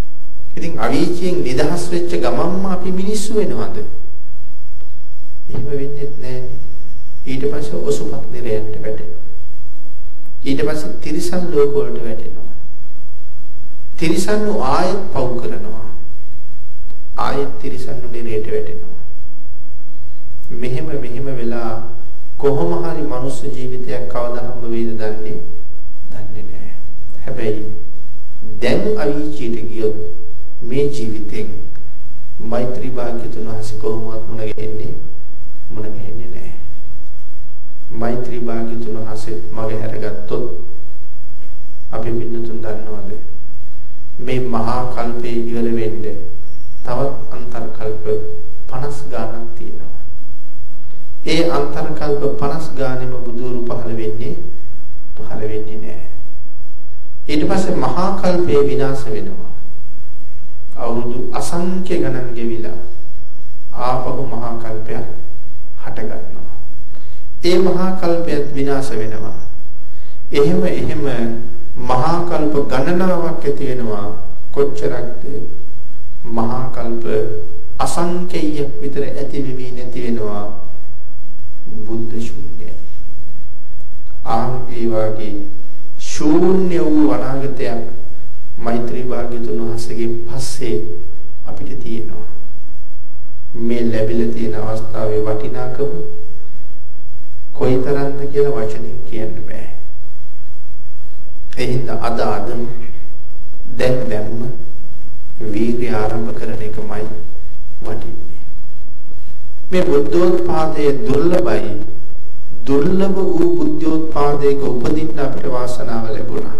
ඉතින් අවීචයෙන් නිදහස් වෙච්ච ගමන්ම අපි මිනිස්සු වෙනවද? එහෙම වෙන්නේ නැහැ. ඊට පස්සේ ඔසුපත් නිරයන්ට වැටෙනවා. ඊට පස්සේ තිරිසන් ලෝක වලට වැටෙනවා. තිරිසන් ආයෙත් පව් කරනවා. ආයෙත් තිරිසන් නිරයට වැටෙනවා. මෙහෙම මෙහෙම වෙලා කොහොම හරි මනුස්ස ජීවිතයක් කවදා හම්බ වෙයිද දන්නේ දන්නේ නැහැ. හැබැයි දැන් අවීචියට ගියොත් මේ ජීවිතෙන් මෛත්‍රී භාග්‍යතුන් වහන්සේ කොහොමවත් මුණ ගැහෙන්නේ මුණ ගැහෙන්නේ නැහැ. මෛත්‍රී භාග්‍යතුන් වහන්සේ මගේ හැරගත්තොත් අපි පින්නතුන් දන්නවද මේ මහා කල්පේ ඉවර වෙන්නේ තවත් අන්තර් කල්ප පනස් ගාණක් තියෙනවා. ඒ අන්තර් කල්ප පනස් ගාණෙම බුදුරු පහළ වෙන්නේ පහළ වෙන්නේ නැහැ. ඊට පස්සේ මහා කල්පේ විනාශ වෙනවා. අවුරුදු අසංඛ්‍ය ගණන් ගෙවිලා ආපහු මහා කල්පයක් හට ගන්නවා. ඒ මහා කල්පයත් විනාශ වෙනවා. එහෙම එහෙම මහා කල්ප ගණනාවක් ඇති වෙනවා. කොච්චරක්ද? මහා කල්ප අසංඛ්‍යයක් විතර ඇති වෙවි නැති වෙනවා. බුද්ධ ශූන්‍යයි. ආන් ඒ වාගේ ශූන්‍ය වූ අනාගතයක් මෛත්‍රී භාග්‍යතුන් වහන්සේගේ පස්සේ අපිට තියෙනවා. මේ ලැබිලා තියෙන අවස්ථාවේ වටිනාකම කොයිතරම්ද කියලා වචනින් කියන්න බෑ. එහෙනම් අද අදම දැන් දැම්ම වීර්ය ආරම්භ කරන එකමයි වටින්නේ. මේ බුද්ධෝත්පාදයේ දුර්ලභයි. දුර්ලභ වූ බුද්ධෝත්පාදයක උපදින්න අපිට වාසනාව ලැබුණා.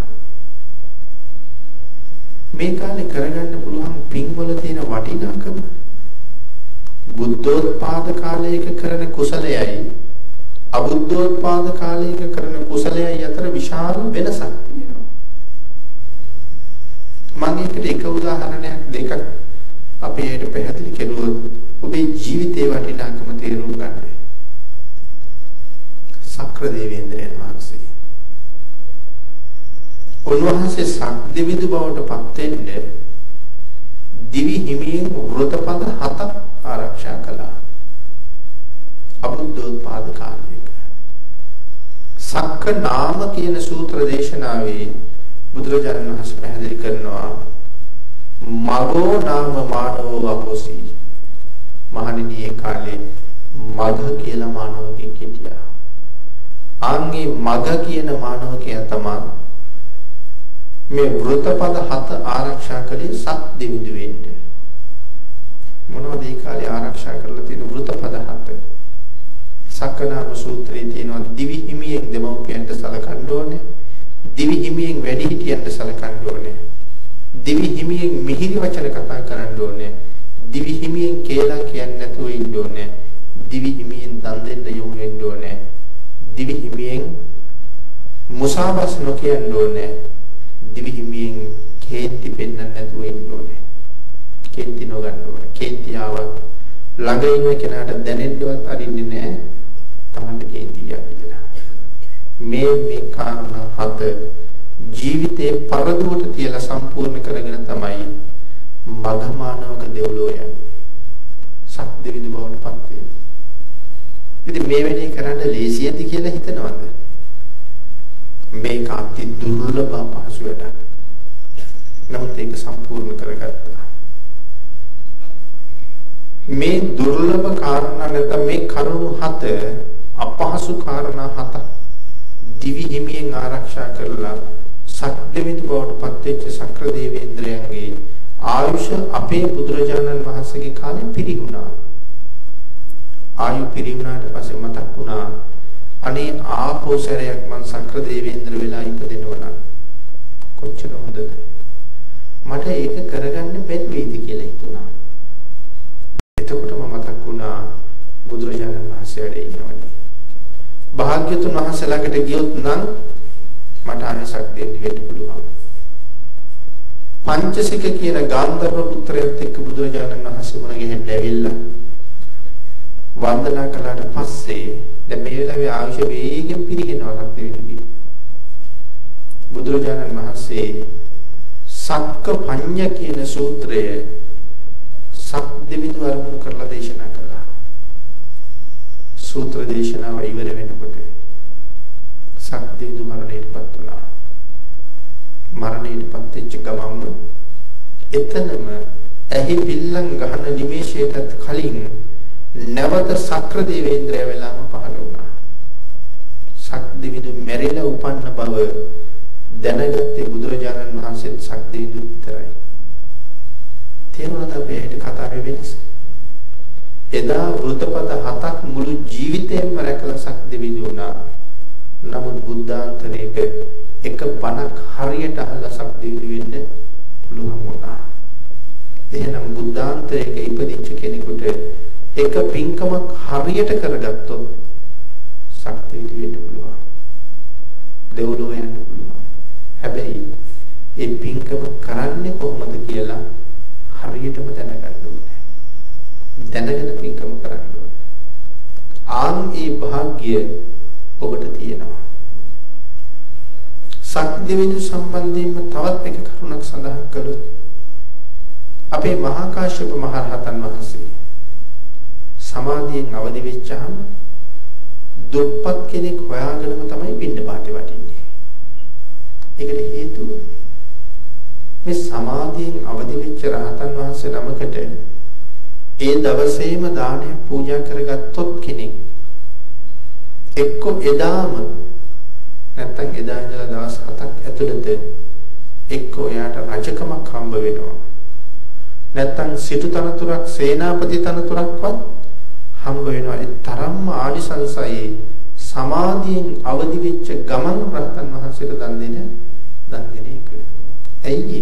මේ කාලේ කරගන්න පුළුවන් පින්වල තියෙන වටිනාකම බුද්ධෝත්පාද කාලයක කරන කුසලයයි අබුද්ධෝත්පාද කාලයක කරන කුසලයයි අතර විශාල වෙනසක් තියෙනවා. මම ඒකට එක උදාහරණයක් දෙකක් අපි ඒකට පැහැදිලි කරුවොත් ඔබේ ජීවිතේ වටිනාකම තේරුම් ගන්න. සක්‍ර දේවේන්ද්‍රයන් වහන්සේ. උන්වහන්සේ සක්දිවිදු බවට පත් වෙන්නේ දිවි හිමියෙන් වෘතපද හතක් ආරක්ෂා කළා. අබුද්ධෝත්පාද කාලයක. සක්ක නාම කියන සූත්‍ර දේශනාවේ බුදුරජාණන් වහන්සේ පැහැදිලි කරනවා මගෝ නාම මානවෝ වහෝසි. මහණෙනි ඒ කාලේ මග කියලා මානවකෙක් හිටියා. ආන්ගේ මග කියන මානවකයා තමයි මේ වෘතපද හත ආරක්ෂා කළේ සත් දෙවිදු වෙන්නේ. මොනවද ඒ කාලේ ආරක්ෂා කරලා තියෙන වෘතපද හත? සක්කනාම සූත්‍රයේ තියෙනවා දිවි හිමියෙන් දෙමව්පියන්ට සලකන්න ඕනේ. දිවි හිමියෙන් වැඩිහිටියන්ට සලකන්න ඕනේ. දිවි හිමියෙන් මිහිරි වචන කතා කරන්න ඕනේ. දිවි හිමියෙන් කියලා කියන්නේ නැතුව ඉන්න ඕනේ. දිවි හිමියෙන් දන් දෙන්න යොමු වෙන්න ඕනේ. දිවි හිමියෙන් මුසාවස් නොකියන්න ඕනේ. දිවි හිමියෙන් කේන්ති පෙන්නන්න නැතුව ඉන්න ඕනේ. කේන්ති නොගන්න ඕනේ. කේන්ති ආවත් ළඟ ඉන්න කෙනාට දැනෙන්නවත් අරින්නේ නැහැ. තමන්ට කේන්ති යන්නේ. මේ මේ කාරණා හත ජීවිතේ පරදුවට තියලා සම්පූර්ණ කරගෙන තමයි මගමානවක දෙව්ලෝ යන්නේ. සත් දෙවිදු බවට පත් වෙන්නේ. ඉතින් මේ වෙලේ කරන්න ලේසියද කියලා හිතනවද? මේක අති දුර්ලභ පහසු වැඩක්. නමුත් ඒක සම්පූර්ණ කරගත්තා. මේ දුර්ලභ කාරණා නැත්නම් මේ කරුණු හත අපහසු කාරණා හත දිවි හිමියෙන් ආරක්ෂා කරලා සක්දෙවිඳු බවට පත්වෙච්ච සක්‍ර දේවේන්ද්‍රයන්ගේ ආයුෂ අපේ බුදුරජාණන් වහන්සේගේ කාලේ පිරිහුණා. ආයු පිරිහුණාට පස්සේ මතක් වුණා අනේ ආපෝ සැරයක් මං සක්‍ර දේවේන්ද්‍ර වෙලා ඉපදෙනවා නම් කොච්චර හොඳද? මට ඒක කරගන්න බැරි වෙයිද කියලා හිතුණා. එතකොටම මතක් වුණා බුදුරජාණන් වහන්සේ වැඩ ඉන්නවනේ. භාග්‍යතුන් වහන්සේ ළඟට ගියොත් නම් මට ආයසක් දෙන්න වෙන්න පුළුවන්. පංචසික කියන ගාන්ධර්ව පුත්‍රයත් එක්ක බුදුරජාණන් වහන්සේ මුණ ගැහෙන්න ඇවිල්ලා වන්දනා කළාට පස්සේ දැන් මේ වෙලාවේ ආයුෂ වේගෙන් පිරිහෙනවා සක්දෙවිඳුගේ. බුදුරජාණන් වහන්සේ සක්ක පඤ්ඤ කියන සූත්‍රය සක්දෙවිඳු අරමුණු කරලා දේශනා කළා. සූත්‍ර දේශනාව ඉවර වෙනකොට සක්දිවිදු මරණයටපත් වුණා. මරණයටපත් වෙච්ච ගමන්ම එතනම ඇහි පිල්ලම් ගහන නිමේෂයටත් කලින් නැවත සක්‍ර දේවේන්ද්‍රය වෙලාම පහළ වුණා. සක්දිවිදු මැරිලා උපන්න බව දැනගත්තේ බුදුරජාණන් වහන්සේත් සක්දිවිදු විතරයි. තේරුණාද අපේ හිත කතාවේ වෙනස? එදා වෘතපත හතක් මුළු ජීවිතේම රැකලා සක්දිවිදු වුණා. නමුත් බුද්ධාන්තරයක එක බණක් හරියට අහලා සක්දිවිදු වෙන්න පුළුවන් වුණා. එහෙනම් බුද්ධාන්තරයක ඉපදිච්ච කෙනෙකුට එක පින්කමක් හරියට කරගත්තොත් සක්දිවිදු වෙන්න පුළුවන්. දෙව්ලොව යන්න පුළුවන්. හැබැයි ඒ පින්කම කරන්නේ කොහොමද කියලා හරියටම දැනගන්න ඕනේ. දැනගෙන පින්කම කරන්න ඕනේ. ආන් ඒ වාග්ය ඔබට තියෙනවා. සක්දිවිදු සම්බන්ධයෙන්ම තවත් එක කරුණක් සඳහන් කළොත් අපේ මහා කාශ්‍යප මහ රහතන් වහන්සේ සමාධියෙන් අවදි වෙච්චාම දුප්පත් කෙනෙක් හොයාගෙනම තමයි පින්නපාතේ වටින්නේ. ඒකට හේතුව මේ සමාධියෙන් අවදි වෙච්ච රහතන් වහන්සේ නමකට ඒ දවසේම දානය පූජා කරගත්තොත් කෙනෙක් එක්ක එදාම නැත්තම් එදා ඉඳලා දවස් හතක් ඇතුළත එක්ක එයාට රජකමක් හම්බ වෙනවා. නැත්තම් සිටු තනතුරක් සේනාපති තනතුරක්වත් හම්බ වෙනවා. ඒ තරම්ම ආනිසංසයි සමාධියෙන් අවදි වෙච්ච ගමන් රහතන් වහන්සේට දන් දෙන දන් දෙන එක. ඇයි?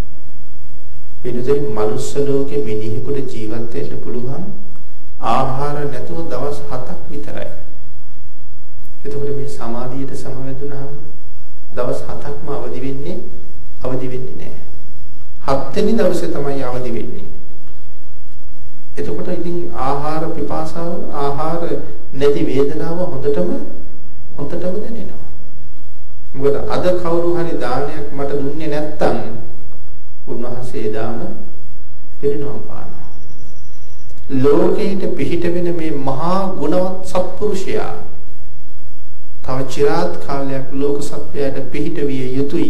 වෙනදේ මනුස්ස ලෝකෙ මිනිහෙකුට ජීවත් වෙන්න පුළුවන් ආහාර නැතුව දවස් හතක් විතරයි. එතකොට මේ සමාධියට සමවැදුනහම දවස් හතක්ම අවදි වෙන්නේ අවදි වෙන්නේ නැහැ. හත්වෙනි දවසේ තමයි අවදි වෙන්නේ. එතකොට ඉතින් ආහාර පිපාසාව ආහාර නැති වේදනාව හොඳටම හොඳටම දැනෙනවා. මොකද අද කවුරු හරි දානයක් මට දුන්නේ නැත්තම් උන්වහන්සේ එදාම පිරිනවම් පානවා. ලෝකෙට පිහිට වෙන මේ මහා ගුණවත් සත්පුරුෂයා තව চিරාත් කාලයක් ලෝක සත්‍යයට පිහිට විය යුතුයි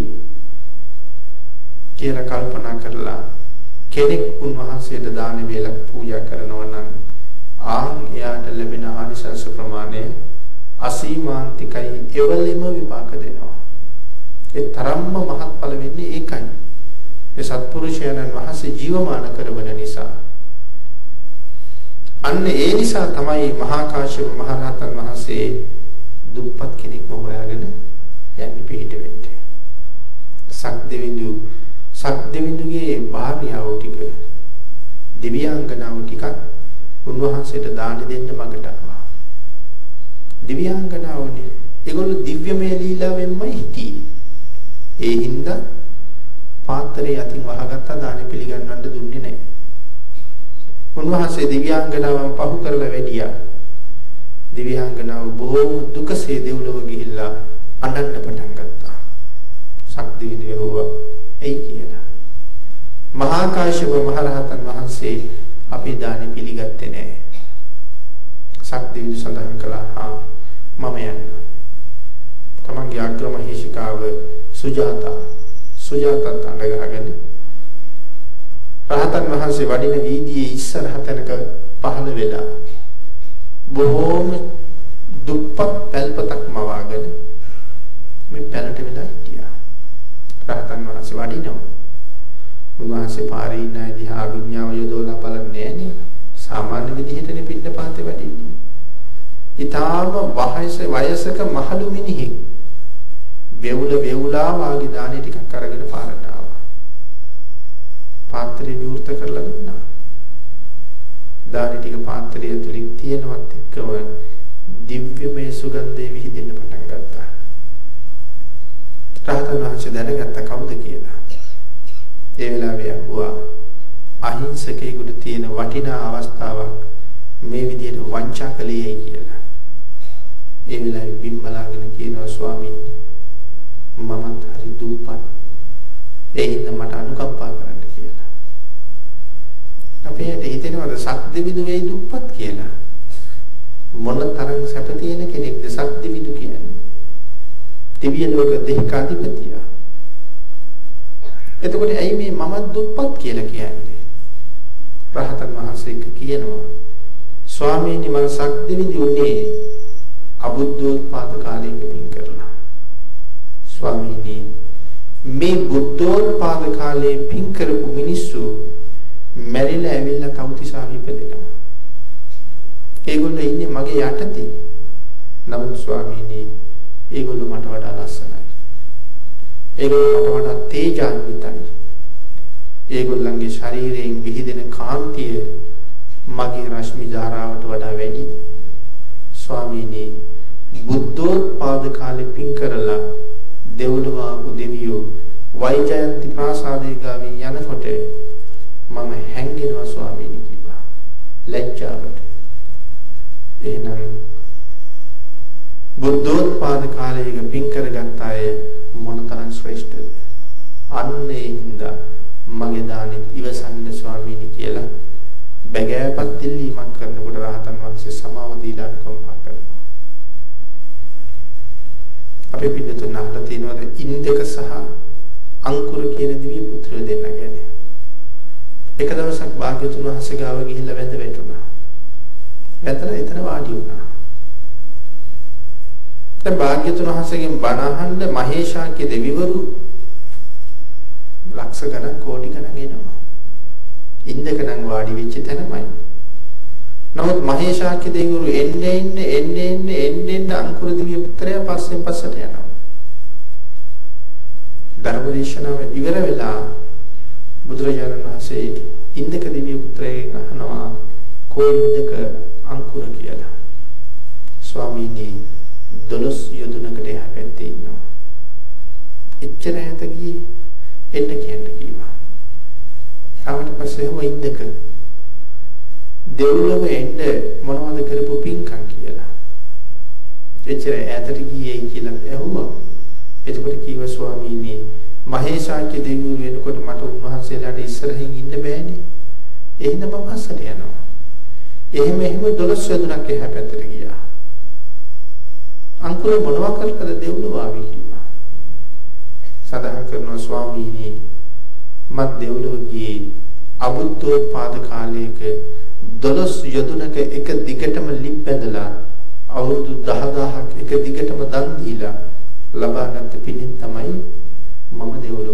කියලා කල්පනා කරලා කෙනෙක් උන්වහන්සේට දාන වේලක් පූජා කරනවා නම් ආන් එයාට ලැබෙන ආනිසංස ප්‍රමාණය අසීමාන්තිකයි. එවලෙම විපාක දෙනවා. ඒ තරම්ම මහත්ඵල වෙන්නේ ඒකයි. ඒ සත්පුරුෂයන්න් වහන්සේ ජීවමාන කරවන නිසා. අන්න ඒ නිසා තමයි මහා කාශ්‍යප මහ රහතන් වහන්සේ දුප්පත් කෙනෙක්ම හොයාගෙන යන්නේ පිහිට වෙන්නේ. සක්දෙවිඳු සක්දෙවිඳුගේ භාර්යාව ටික දිව්‍යාංගනාව ටිකක් උන්වහන්සේට දාන දෙන්න මගට ආවා. දිව්‍යාංගනාවනේ ඒගොල්ලෝ දිව්‍යමය ලීලාවෙන්මයි හිටියේ. ඒ හින්දා පාත්‍රය අතින් වහගත්ත දාන පිළිගන්නන්න දුන්නේ නැහැ. උන්වහන්සේ දිව්‍යාංගනාවන් පහු කරලා වැඩියා. දිව්‍යාංගනාව බොහෝම දුකසේ දෙව්ලොව ගිහිල්ලා අඬන්න පටන් ගත්තා. සක්දිවිදු යහුවා එයි කියලා. මහා කාශ්‍යප මහ රහතන් වහන්සේ අපි දානි පිළිගත්තේ නැහැ. සක්දිවිදු සඳහන් කළා හා මම යන්න. තමන්ගේ අග්‍රමහේශිකාව සුජාතා සුජාතත් අඬගහගෙන රහතන් වහන්සේ වඩින වීදියේ ඉස්සරහ තැනක පහළ වෙලා බොහෝම දුප්පත් පැල්පතක් මවාගෙන මේ පැලට වෙලා හිටියා. රහතන් වහන්සේ වඩිනවා. උන්වහන්සේ පාරේ ඉන්න අය දිහා අභිඥාව යොදවලා බලන්නේ නෑනේ. සාමාන්‍ය විදිහටනේ පින්නපාතේ වඩින්නේ. ඊටාම වයස වයසක මහලු මිනිහෙක් වේවුල වේවුලා වාගේ දානේ ටිකක් අරගෙන පාරට ආවා. පාත්‍රය විවෘත කරලා දුන්නා. දානේ ටික පාත්‍රය තුලින් තියෙනවත් එක්කම දිව්‍යමය සුගන්ධය විහිදෙන්න පටන් ගත්තා. රහතන් වහන්සේ දැනගත්ත කවුද කියලා. ඒ වෙලාවේ අහුවා අහිංසකයෙකුට තියෙන වටිනා අවස්ථාවක් මේ විදිහට වංචා කළේයි කියලා. ඒ වෙලාවේ බිම්බලාගෙන කියනවා ස්වාමීන් මමත් හරි දුප්පත්. ඒ හින්දා මට අනුකම්පා කරන්න කියලා. අපේට හිතෙනවද සක්දිවිදු වෙයි දුප්පත් කියලා? මොන තරම් සැප තියෙන කෙනෙක්ද සක්දිවිදු කියන්නේ. දිව්‍ය ලෝක දෙහික අධිපතිය. එතකොට ඇයි මේ මම දුප්පත් කියලා කියන්නේ? රහතන් වහන්සේ කියනවා ස්වාමීනි මම සක්දිවිදු උනේ අබුද්ධෝත්පාද කාලයක පින් කරලා. ස්වාමීනි මේ බුද්ධෝත්පාද කාලයේ පින් කරපු මිනිස්සු මැරිලා ඇවිල්ලා තවතිසා ඉපදෙනවා. ඒගොල්ලෝ ඉන්නේ මගේ යටතේ. නමුත් ස්වාමීනි ඒගොල්ලෝ මට වඩා ලස්සනයි. ඒගොල්ලෝ මට වඩා තේජාන්විතයි. ඒගොල්ලන්ගේ ශරීරයෙන් විහිදෙන කාන්තිය මගේ රශ්මි ධාරාවට වඩා වැඩි. ස්වාමීනි බුද්ධෝත්පාද කාලේ පින් කරලා දෙව්ලොව ආපු දෙවියෝ වෛජයන්ති ප්‍රාසාදේ ගාමින් යනකොට මම හැංගෙනවා ස්වාමීනි කිව්වා. ලැජ්ජාවට. එහෙනම් බුද්ධෝත්පාද කාලයක පින් කරගත් අය මොනතරම් ශ්‍රේෂ්ඨද? අන්නේ හින්දා මගේ දානෙත් ඉවසන්න ස්වාමීනි කියලා බැගෑපත් දෙල්ලීමක් කරනකොට රහතන් වහන්සේ සමාව දීලා කම්පා කරනවා. අපේ පිටුතුන් අහලා තියෙනවද ඉන්දක සහ අංකුර කියන දිව්‍ය පුත්‍රයෝ දෙන්න ගැන? එක දවසක් භාග්‍යතුන් වහන්සේ ගාව ගිහිල්ලා වැඳ වැටුණා. වැතලා එතන වාඩි වුණා. දැන් භාග්‍යතුන් වහන්සේගෙන් බණ අහන්න මහේශාක්‍ය දෙවිවරු ලක්ෂ ගණන් කෝටි ගණන් එනවා. ඉන්දක නම් වාඩි වෙච්ච තැනමයි. නමුත් මහේශාක්‍ය දෙවිවරු එන්නේ එන්නේ එන්නේ එන්නේ එන්නේ අංකුර දිව්‍ය පුත්‍රයා පස්සෙන් පස්සට යනවා. ධර්මදේශනාව ඉවර වෙලා බුදුරජාණන් වහන්සේ ඉන්දක දිව්‍ය පුත්‍රයෙක් අහනවා කොයින්දක අංකුර කියලා. ස්වාමීනි දොළොස් යොදුනකට එහා පැත්තේ ඉන්නවා. එච්චර ඈත ගියේ එන්න කියන්න කිව්වා. ආවට පස්සේ හොම ඉන්දක දෙව්ලොව එන්න මොනවද කරපු පින්කම් කියලා. එච්චර ඈතට ගියේ කියලා ඇහුවා. එතකොට කිව්වා ස්වාමීනි මහේශාක්‍ය දෙවිවරු වෙනකොට මට උන්වහන්සේලාට ඉස්සරහින් ඉන්න බෑනේ. එහෙනම් මම පස්සට යනවා. එහෙම එහෙම දොළොස් යොදුනක් එහා පැත්තට ගියා. අංකුර මොනවා කරකද දෙව්ලොව ආවේ කිව්වා. සදාහන් කරනවා ස්වාමීනි මත් දෙව්ලොව ගියේ අබුද්ධෝත්පාද කාලයක දොළොස් යොදුනක එක දිගටම ලිප් බැඳලා අවුරුදු දහදාහක් එක දිගටම දන් දීලා ලබාගත් පිණින් තමයි මම දෙව්ලොව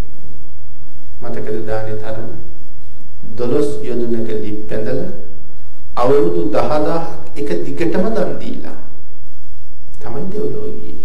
මතකද දානේ තරම දොළොස් යොදුනක ලිප් බැඳලා අවුරුදු දහදාහක් එක දිගටම දන් දීලා තමයි දෙව්ලොව ගියේ.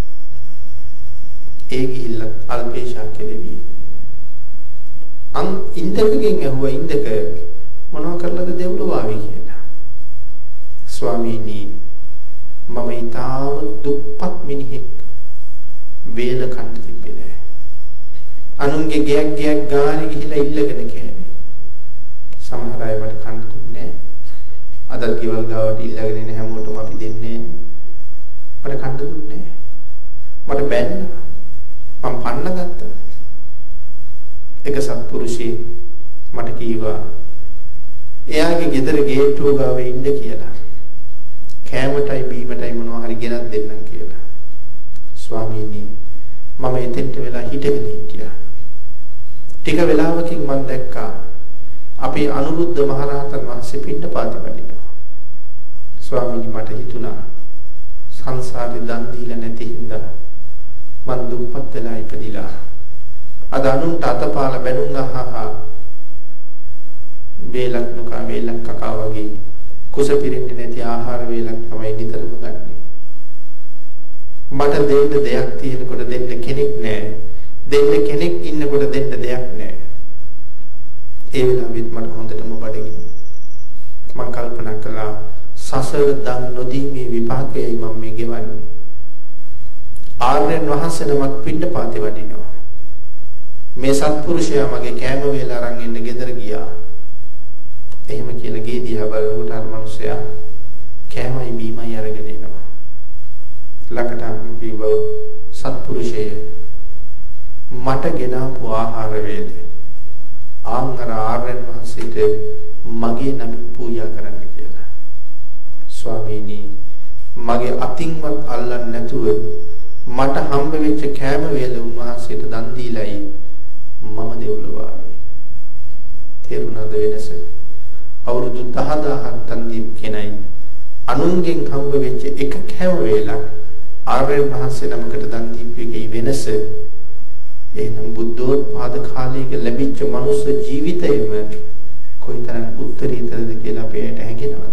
ඒ ගිහිල්ලා අල්පේශාක්‍ය දෙවියෝ අන් ඉන්දකගෙන් ඇහුවා ඉන්දක මොනවා කරලාද දෙව්ලොව ආවේ කියලා. ස්වාමීනි මම ඊටාව දුප්පත් මිනිහෙක් වේල කන්න තිබ්බේ නෑ. අනුන්ගේ ගයක් ගයක් ගානේ ගිහිලා ඉල්ලගෙන කෑවේ. සමහර අය මට කන්න දුන්නේ නෑ. අද ගෙවල් ගාවට ඉල්ලගෙන ඉන්න හැමෝටම අපි දෙන්නේ මට කන්න දුන්නේ නෑ. මට බැන්නා. මම පන්න ගත්තා. එක සත්පුරුෂයෙක් මට කීවා එයාගේ ගෙදර ගේට්ටුව ගාව ඉන්න කියලා. කෑමටයි බීමටයි මොනවා හරි ගෙනත් දෙන්නම් කියලා. ස්වාමීනි මම එතෙන්ට වෙලා හිටගෙන හිටියා. ටික වෙලාවකින් මම දැක්කා අපේ අනුරුද්ධ මහරහතන් වහන්සේ පිටපාති වඩිනවා. ස්වාමීනි මට හිතුණා සංසාරේ දන් දීලා නැති හින්දා මං දුප්පත් වෙලා ඉපදිලා අද අනුන්ට අතපාල බැනුම් අහහා වේලක් නොකා වේලක් කකා වගේ කුස පිරෙන්නේ නැති ආහාර වේලක් තමයි නිතරම ගන්නෙ. මට දෙන්න දෙයක් තියෙනකොට දෙන්න කෙනෙක් නැහැ. දෙන්න කෙනෙක් ඉන්නකොට දෙන්න දෙයක් නැහැ. ඒ වෙලාවෙත් මට හොඳටම බඩගිනි. මම කල්පනා කළා සසර දන් නොදීමේ විපාකයයි මම මේ ගෙවන්නේ. ආර්යයන් වහන්සේ නමක් පිටපාතේ වඩිනවා. මේ සත්පුරුෂයා මගේ කෑම වේල අරන් එන්න ගෙදර ගියා. එහෙම කියලා ගේ දිහා බලනකොට අර මිනිසයා කෑමයි බීමයි අරගෙන එනවා. ලකටම කිව්ව සත්පුරුෂය මට ගෙනාපු ආහාර වේලේ ආංගර ආර්යයන් වහන්සේට මගේ නම පූජා කරන්න කියලා. ස්වාමීනි මගේ අතින්වත් අල්ලන්නේ නැතුව මට හම්බ වෙච්ච කෑම වේල උන්වහන්සේට දන් දීලයි මම දෙව්ලොව ආවේ. තේරුණාද වෙනස? අවුරුදු දහදාහක් දන් දීපු කෙනයි අනුන්ගෙන් හම්බ වෙච්ච එක කෑම වේලක් ආර්යයන් වහන්සේ නමකට දන් දීපු එකේ වෙනස. එහෙනම් බුද්ධෝත්පාද කාලයක ලැබිච්ච මනුස්ස ජීවිතයම කොයිතරම් උත්තරීතරද කියලා අපේට හැඟෙනවද?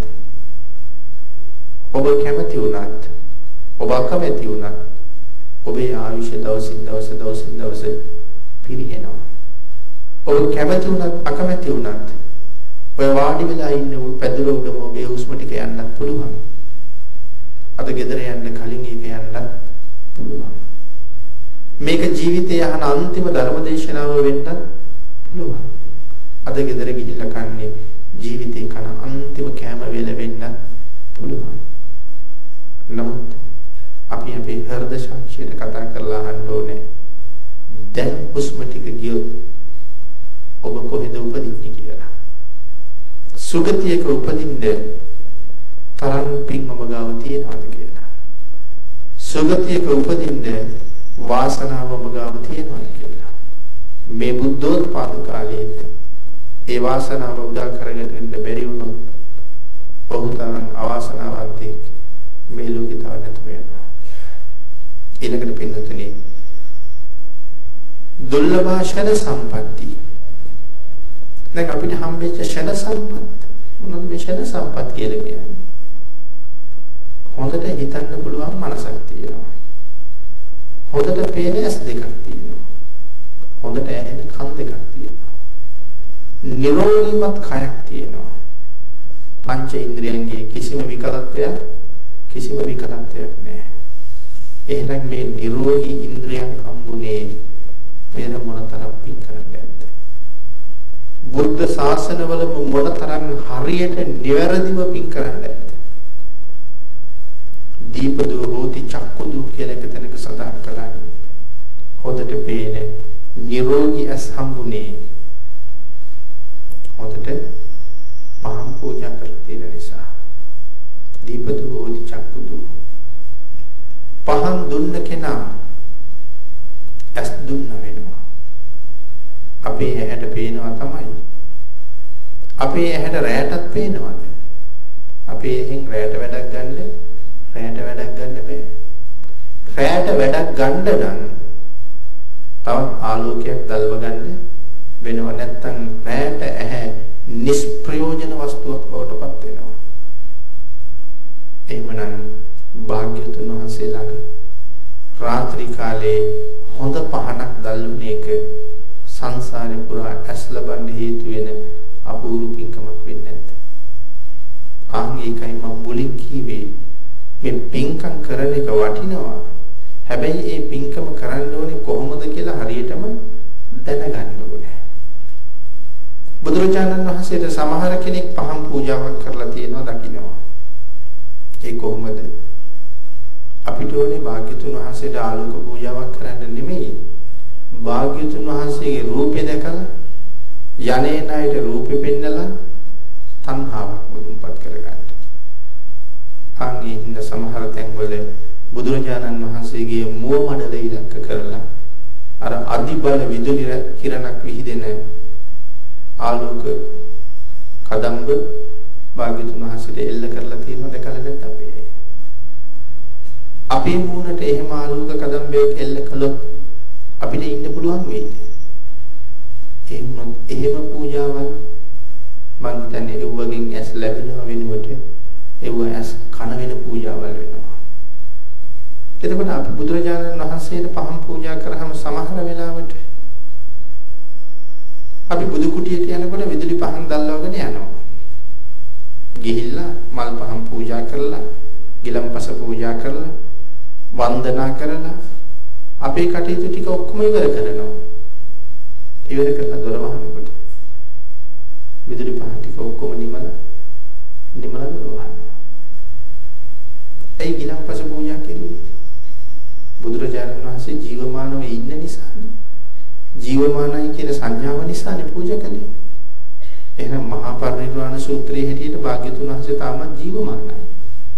ඔබ කැමති වුණත් ඔබ අකමැති වුණත් ඔබේ ආයුෂ දවසින් දවස දවසින් දවස පිරිහෙනවා. ඔබ කැමති වුණත් අකමැති වුණත් ඔය වාඩි වෙලා ඉන්න උල් පැදුර උඩම ඔබේ හුස්ම ටික යන්නත් පුළුවන්. අද ගෙදර යන්න කලින් ඒක යන්නත් පුළුවන්. මේක ජීවිතයේ යහන අන්තිම ධර්මදේශනාව වෙන්නත් පුළුවන්. අද ගෙදර ගිහිල්ලා කන්නේ ජීවිතේ කන අන්තිම කෑම වේල වෙන්නත් පුළුවන්. නමුත් අපි අපේ හෘද සාක්ෂියට කතා කරලා අහන්න ඕනේ. දැන් හුස්ම ටික ගියොත් ඔබ කොහෙද උපදින්නේ කියලා. සුගතියක උපදින්න තරම් පින් ඔබ ගාව තියනවාද කියලා. සුගතියක උපදින්න වාසනාව ඔබ ගාව තියනවාද කියලා. මේ බුද්ධෝත්පාද කාලයේත් ඒ වාසනාව උදා කරගෙන ඉන්න බැරි වුණොත් ඔහු තරම් අවාසනාවන්තයෙක් මේ ලෝකේ තව නැතු වෙනවා. ඊළඟට පින්නතුනි දුර්ලභ ෂණ සම්පatti. දැන් අපිට හම්බෙච්ච ෂණ සම්පත් මොනවද මේ ෂණ සම්පත් කියලා කියන්නේ? හොඳට හිතන්න පුළුවන් මනසක් තියෙනවා. හොඳට පේන ඇස් දෙකක් තියෙනවා. හොඳට ඇහෙන කන් දෙකක් තියෙනවා. නිරෝගීමත් කයක් තියෙනවා. පංච ඉන්ද්‍රියන්ගේ කිසිම විකලත්වයක් කිසිම විකලත්වයක් නැහැ. එහෙනම් මේ නිරෝගී ඉන්ද්‍රියන් හම්බුනේ පෙර මොනතරම් පින් කරන්නද? බුද්ධ ශාසනවල මොනතරම් හරියට නිවැරදිව පින් කරන්නද? දීපදු හෝති චක්කුදු කියලා එක තැනක සඳහන් කළා. හොඳට පේන නිරෝගී ඇස් හම්බුනේ හොඳට පහන් පූජා කරලා තියෙන නිසා. දීපදු හෝති චක්කුදු. පහන් දුන්න කෙනා ඇස් දුන්න වෙනවා. අපේ ඇහැට පේනවා තමයි. අපේ ඇහැට රැයටත් පේනවද? අපේ ඇහෙන් රැයට වැඩක් ගන්න රැයට වැඩක් ගන්න බෑ. රැයට වැඩක් ගන්න නම් තවත් ආලෝකයක් දල්ව ගන්න වෙනව. නැත්තම් රැයට ඇහැ නිෂ්ප්‍රයෝජන වස්තුවක් බවට පත් වෙනවා. එහෙමනම් භාග්‍යවතුන් වහන්සේ ළඟ රාත්‍රී කාලේ හොඳ පහනක් දැල්වුන එක සංසාරේ පුරා ඇස් ලබන්න හේතු වෙන අපූර්ව පින්කමක් වෙන්නේ නැද්ද? ආන් ඒකයි මම මුලින් කිව්වේ මේ පින්කම් කරන එක වටිනවා. හැබැයි ඒ පින්කම කරන්න ඕනේ කොහොමද කියලා හරියටම දැනගන්න ඕනේ. බුදුරජාණන් වහන්සේට සමහර කෙනෙක් පහන් පූජාවක් කරලා තියෙනවා දකින්නවා. ඒ කොහොමද? අපිට ඕනේ භාග්‍යතුන් වහන්සේට ආලෝක පූජාවක් කරන්න නෙමෙයි. භාග්‍යතුන් වහන්සේගේ රූපය දැකලා යන්නේ නැයිට රූපෙ පෙන්නලා තණ්හාවක් මුදුන්පත් කරගන්න. අන්නේ ඉන්න සමහර තැන්වල බුදුරජාණන් වහන්සේගේ මුව මඩල ඉලක්ක කරලා අර අදිබල විදුලි කිරණක් විහිදෙන ආලෝක කදම්බ භාග්‍යතුන් වහන්සේට එල්ල කරලා තියෙනවා දැකලා නැත්නම් අපේ අපේ මූණට එහෙම ආලෝක කදම්බයක් එල්ල කළොත් අපිට ඉන්න පුළුවන් වෙයිද? එහෙම එහෙම පූජාවල් මං හිතන්නේ එව්වගෙන් ඇස් ලැබෙනව වෙනුවට එව්ව ඇස් කන වෙන පූජාවල් වෙනවා. එතකොට අපි බුදුරජාණන් වහන්සේට පහන් පූජා කරාම සමහර වෙලාවට අපි බුදු කුටියට යනකොට විදුලි පහන් දැල්වගෙන යනවා. ගිහිල්ලා මල් පහන් පූජා කරලා, ගිලම්පස පූජා කරලා, වන්දනා කරලා අපේ කටයුතු ටික ඔක්කොම ඉවර කරනවා. ඉවර කරලා දොර වහනකොට විදුලි පහන් ටික ඔක්කොම නිමලා නිමලා දොර වහනවා. ඒ ගිලම්පස පූජා කෙරුවේ බුදුරජාණන් වහන්සේ ජීවමානව ඉන්න නිසානේ. ජීවමානයි කියන සංඥාව නිසානේ පූජා කළේ. එහෙනම් මහා පරිනිර්වාණ සූත්‍රයේ හැටියට භාග්‍යතුන් වහන්සේ තාමත් ජීවමානයි.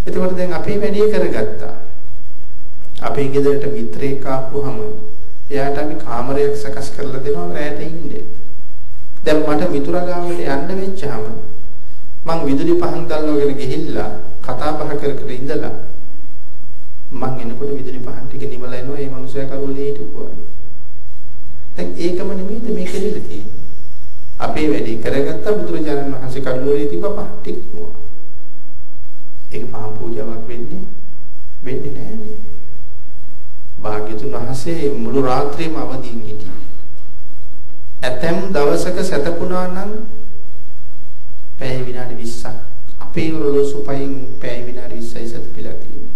එතකොට දැන් අපේ වැඩේ කරගත්තා. අපේ ගෙදරට මිත්‍රයෙක් ආපුවම එයාට අපි කාමරයක් සකස් කරලා දෙනවා රැයට ඉන්නේ. දැන් මට මිතුරා ගාවට යන්න වෙච්චාම මං විදුලි පහන් දැල්වගෙන ගිහිල්ලා කතා බහ කර කර ඉඳලා මං එනකොට විදුලි පහන් ටික නිමලා එනවා ඒ මනුස්සයා කරුවලේ හිටපුවා. දැන් ඒකම නෙමෙයිද මේ කෙරෙලා තියෙන්නේ. අපේ වැඩේ කරගත්ත බුදුරජාණන් වහන්සේ කරුවලේ තිබ්බ පහ ටික නුවා. ඒක පහ පූජාවක් වෙන්නේ වෙන්නේ නැහැ. භාග්‍යතුන් වහන්සේ මුළු රාත්‍රියම අවදීන් හිටියේ. ඇතැම් දවසක සැතපුණා නම් පැය විනාඩි විස්සක් අපේ ඔරලෝසු පයින් පැය විනාඩි විස්සයි සැතපීලා තියෙනවා.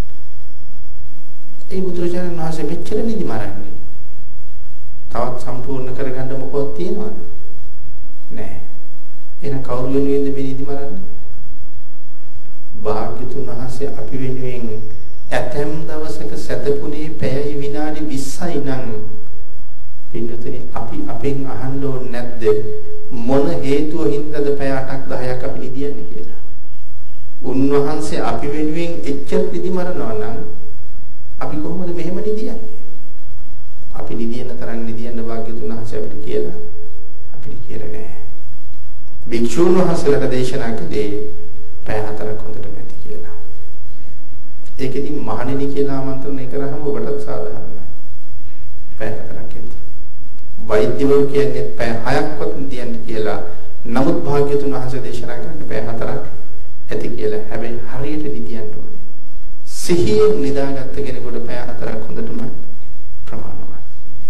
ඒ බුදුරජාණන් වහන්සේ මෙච්චර නිදි මරන්නේ. තවත් සම්පූර්ණ කරගන්න මොකක්ද තියෙනවද? නැහැ. එහෙනම් කවුරු වෙනුවෙන්ද මේ නිදි මරන්නේ? භාග්‍යතුන් වහන්සේ අපි වෙනුවෙන් ඇතැම් දවසක සැතපුණේ පැය විනාඩි විස්සයි නම් පින්නතුනි අපි අපෙන් අහන්න ඕනේ නැද්ද මොන හේතුව හින්දාද පැය අටක් දහයක් අපි නිදියන්නේ කියලා. උන්වහන්සේ අපි වෙනුවෙන් එච්චර නිදි මරනවා නම් අපි කොහොමද මෙහෙම නිදියන්නේ? අපි නිදියන තරම් නිදියන්න භාග්‍යතුන් වහන්සේ අපිට කියලා අපිට කියලා නෑ. භික්ෂුන් වහන්සේලාට දේශනා කළේ පැය හතරක් හොඳට නැති කියලා. ඒකෙදි මහණෙනි කියලා ආමන්ත්‍රණය කරාම ඔබටත් සාධාරණයි. පැය හතරක් ඇති. වෛද්‍යවරු කියන්නේ පැය හයක්වත් නිදියන්න කියලා. නමුත් භාග්‍යතුන් වහන්සේ දේශනා කරන්නේ පැය හතරක් ඇති කියලා. හැබැයි හරියට නිදියන්න ඕනේ. සිහියෙන් නිදාගත්ත කෙනෙකුට පැය හතරක් හොඳටම ප්‍රමාණවත්.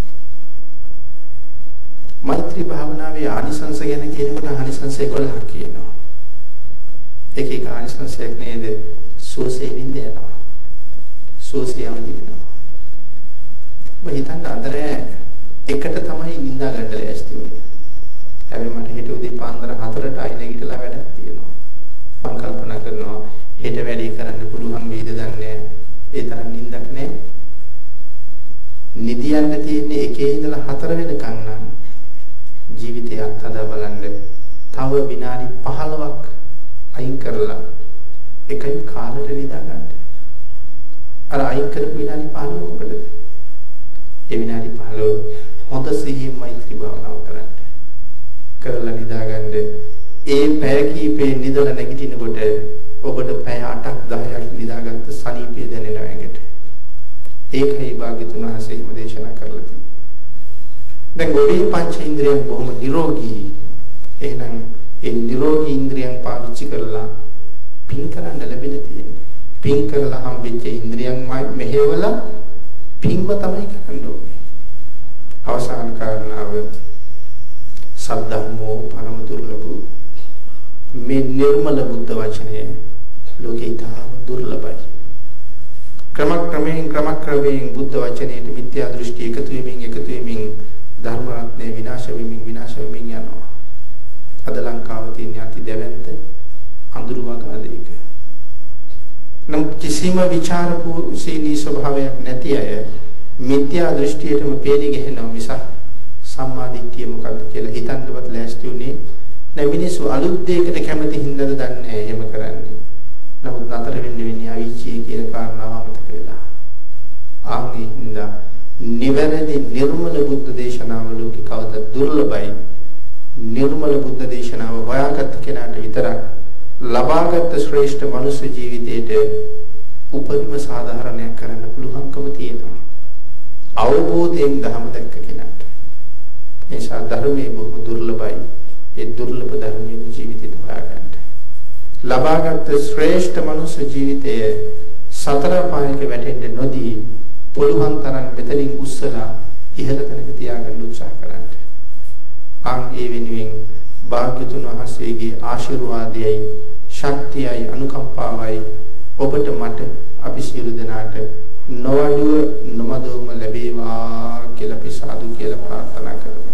මෛත්‍රී භාවනාවේ ආනිසංස ගැන කියනකොට ආනිසංස එකොළහක් කියනවා. එක එක ආනිසංසයක් නේද? සෝසේ නිඳ යනවා. සෝසියම දිනනවා. ඔබ හිතන්න අතර එකට තමයි නිඳා ගන්න ලෑස්ති වෙන්නේ. හැබැයි මට හෙට උදේ පාන්දර හතරට ආයි නැගිටලා වැඩක් තියෙනවා. මම කල්පනා කරනවා හෙට වැඩේ කරන්න පුළුවන් වේද දන්නේ ඒ තරම් නිින්දක් නෑ. නිදියන්න තියෙන්නේ එකේ ඉඳලා හතර වෙනකන් නම් ජීවිතයක් හදා බලන්න තව විනාඩි පහළොවක් අයින් කරලා එකයි කාලෙට නිදා ගන්න. අර අයින් කරපු විනාඩි පහළොව මොකටද? ඒ විනාඩි පහළොව හොඳ සිහියෙන් මෛත්‍රී භාවනාව කරන්න. කරලා නිදා ගන්න. ඒ පැය කීපේ නිදලා නැගිටිනකොට ඔබට පැය අටක් දහයක් නිදාගත්ත සනීපය දැනෙනවා ඇඟට. ඒකයි භාග්‍යතුන් වහන්සේ හිම දේශනා කරලා තියෙන්නේ. දැන් ගොඩේ පංච ඉන්ද්‍රියන් බොහොම නිරෝගී. එහෙනම් ඒ නිරෝගී ඉන්ද්‍රියන් පාවිච්චි කරලා පින් කරන්න ලැබිලා තියෙන්නේ. පින් කරලා හම්බෙච්ච ඉන්ද්‍රියන් මෙහෙवला පින්ම තමයි කරන්න ඕනේ. අවසාන කාරණාව සද්ධම්මෝ පරම දුර්ලභ. මේ නිර්මල බුද්ධ වචනය ලෝකේ ඉතාම දුර්ලභයි. ක්‍රමක්‍රමයෙන් ක්‍රමක්‍රමයෙන් බුද්ධ වචනයේ මිත්‍යා දෘෂ්ටි එකතු වෙමින් එකතු වෙමින් ධර්ම රත්නේ විනාශ වෙමින් විනාශ වෙමින් යනවා. අද ලංකාව තියෙන අති දැවැන්ත අඳුරු වගාදයක. නම් කිසිම විචාරපූර්වශීලී ස්වභාවයක් නැති අය මිත්‍යා දෘෂ්ටියටම පේලි ගහනවා මිසක් සම්මා දිට්ඨිය මොකක්ද කියලා හිතන්නවත් ලෑස්ති උනේ නැහැ. මිනිස්සු අලුත් දෙයකට කැමති හින්දාද දන්නේ නැහැ එහෙම කරන්නේ. නමුත් නතර වෙන්න වෙන්නේ අවිචිය කියන කාරණාව අමතක වෙලා. ආන්ගේ හින්දා නිවැරදි නිර්මල බුද්ධ දේශනාව ලෝකේ කවද දුර්ලභයි. නිර්මල බුද්ධ දේශනාව හොයාගත්ත කෙනාට විතරක් ලබාගත් ශ්‍රේෂ්ඨ මනුෂ්‍ය ජීවිතයට උපරිම සාධාරණයක් කරන්න පුළුවන්කම තියෙනවා. අවබෝධයෙන් ධර්ම දැක්ක කෙනාට. ඒ නිසා ධර්මයේ බොහොම දුර්ලභයි. ඒ දුර්ලභ ධර්මයේ ජීවිතයට හොයාගන්න. ලබාගත් ශ්‍රේෂ්ඨ මනුෂ්‍ය ජීවිතය සතර පායක වැටෙන්න නොදී පුළුවන් තරම් මෙතනින් උස්සලා ඉහළ තැනක තියාගන්න උත්සාහ කරන්න. ආන් ඒ වෙනුවෙන් භාග්‍යතුන් වහන්සේගේ ආශිර්වාදයයි ශක්තියයි අනුකම්පාවයි ඔබට මට අපි සියලු දෙනාට නොවඩුව නොමදවම ලැබේවා කියලා අපි සාදු කියලා ප්‍රාර්ථනා කරමු.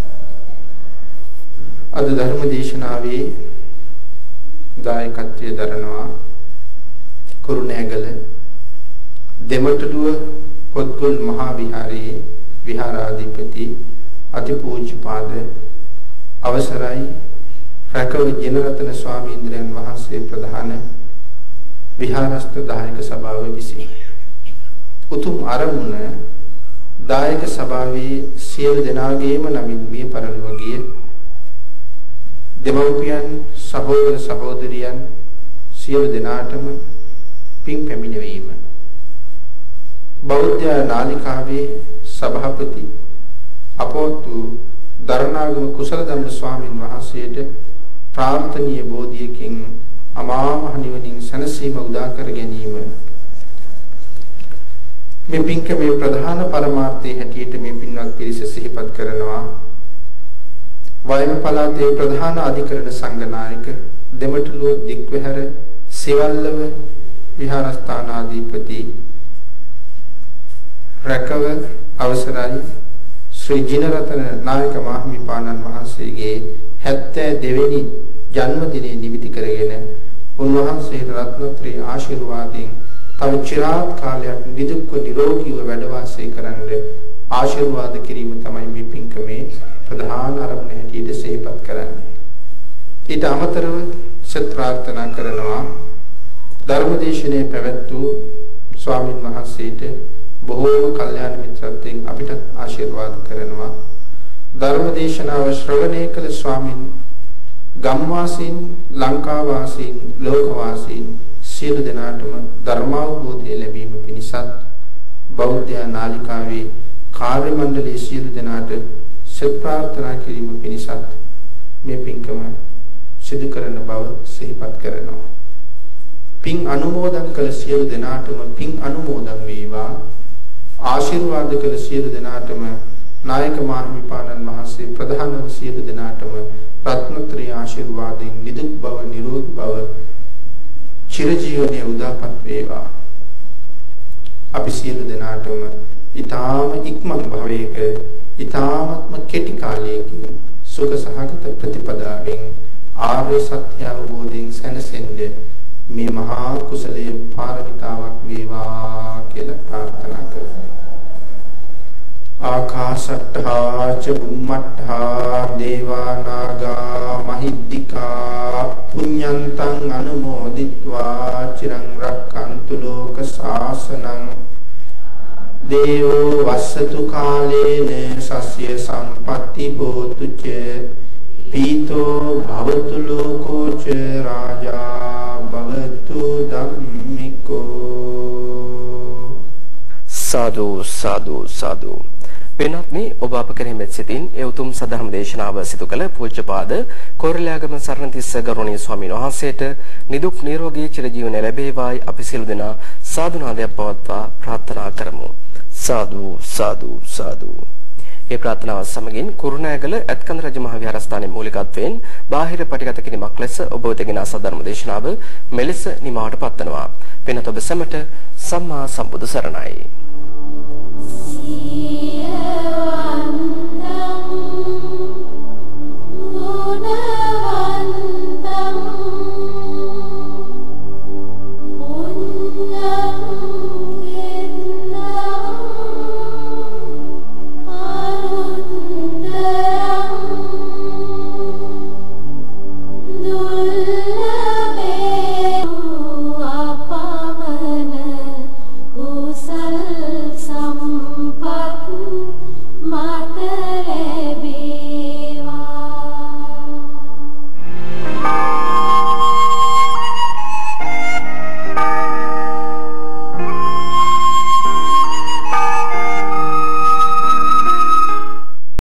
අද ධර්ම දේශනාවේ දායකත්වයේ දරනවා කුරුණෑගල දෙමට්ටුව පොත්ගොල් මහා විහාරයේ විහාරාධිපති අතිපූජ්‍යපාද අවසරයි රැකව ජිනරතන ස්වාමීන්ද්‍රයන් වහන්සේ ප්‍රධාන විහාරස්ථ දායක සභාව විසින් උතුම් අරමුණ දායක සභාවේ සියලු දෙනාගේම නමින් මිය පරලොව ගිය දෙමව්පියන් සහෝදර සහෝදරියන් සියලු දෙනාටම පින් පැමිණවීම බෞද්ධ නාලිකාවේ සභාපති අපෝතු දරණාගම කුසල ධම්ම ස්වාමින් වහන්සේට ප්‍රාර්ථනීය බෝධියකින් අමා මහ නිවනින් සැනසීම උදා කර ගැනීම මේ පින්කමේ ප්‍රධාන පරමාර්ථයේ හැටියට මේ පින්වත් පිරිස සිහිපත් කරනවා. වයම පළාතේ ප්‍රධාන අධිකරණ සංඝනායක දෙමටුලුව දික්වැහැර සෙවල්ලව විහාරස්ථානාධිපති රැකව අවසරයි ශ්‍රී ජිනරතන නායක මහමිපාණන් වහන්සේගේ හැත්තෑ දෙවෙනි ජන්මදිනය නිමිති කරගෙන උන්වහන්සේට රත්නත්‍රී ආශිර්වාදයෙන් තව চিරාත් කාලයක් නිදුක්ව නිරෝගීව වැඩ වාසය කරන්න ආශිර්වාද කිරීම තමයි මේ පින්කමේ ප්‍රධාන අරමුණ හැටියට සිහිපත් කරන්නේ. ඊට අමතරව සත් ප්‍රාර්ථනා කරනවා ධර්මදේශනයේ පැවැත් වූ ස්වාමින් වහන්සේට බොහෝම කල්යාණ මිත්‍රත්වයෙන් අපිට ආශිර්වාද කරනවා. ධර්මදේශනාව ශ්‍රවණය කළ ස්වාමින් ගම්වාසීන් ලංකාවාසීන් ලෝකවාසීන් සියලු දෙනාටම ධර්මාවබෝධය ලැබීම පිණිසත් බෞද්ධ නාලිකාවේ කාර්ය මණ්ඩලයේ සියලු දෙනාට සත් ප්‍රාර්ථනා කිරීම පිණිසත් මේ පින්කම සිදු කරන බව සිහිපත් කරනවා. පින් අනුමෝදන් කළ සියලු දෙනාටම පින් අනුමෝදන් වේවා. ආශිර්වාද කළ සියලු දෙනාටම නායක මාහිමිපාණන් වහන්සේ ප්‍රධානව සියලු දෙනාටම රත්නත්‍රි ආශිර්වාදයෙන් නිදුක් බව නිරෝගී බව චිරජීවනයේ උදාපත් වේවා. අපි සියලු දෙනාටම ඊ타ම ඉක්මන් භවයක ඊ타මත්ම කෙටි කාලයකින් සුඛ සහගත ප්‍රතිපදාවෙන් ආර්ය සත්‍ය අවබෝධයෙන් සැනසෙන්නේ මේ මහා කුසලයේ පාරමිතාවක් වේවා කියලා ප්‍රාර්ථනා කරමු. ආකාශට්ඨා ච බුම්මට්ඨා දේවා නාග මහිද්దికා පුඤ්ඤන්තං අනුමෝදිත්වා චිරං රක්ඛන්තු ලෝක ශාසනං දේවෝ වස්සතු කාලේන සස්ය සම්පatti හෝතු ච පීතෝ භවතු ලෝකෝ ච රාජා භවතු ධම්මිකෝ. සාදු සාදු සාදු. වෙනත්නි ඔබ අප කෙරෙහි මෙත් සිතින් ඒ උතුම් සදහම් දේශනාව සිදු කළ පූජ්‍යපාද කොරළයාගම සරණතිස්ස ගෞරවනීය ස්වාමීන් වහන්සේට නිදුක් නිරෝගී චිරජීවනය ලැබේවායි අපි සියලු දෙනා සාදුනාදයක් පවත්වා ප්‍රාර්ථනා කරමු. සාදු සාදු සාදු. ඒ ප්‍රාර්ථනාව සමගින් කුරුණෑගල ඇත්කන්ද රජ මහ විහාරස්ථානයේ මූලිකත්වයෙන් බාහිර පටිගත කිරීමක් ලෙස ඔබ වෙතගෙන සද්ධර්ම දේශනාව මෙලෙස නිමාවට පත්වනවා. වෙනත ඔබ සැමට සම්මා සම්බුදු සරණයි.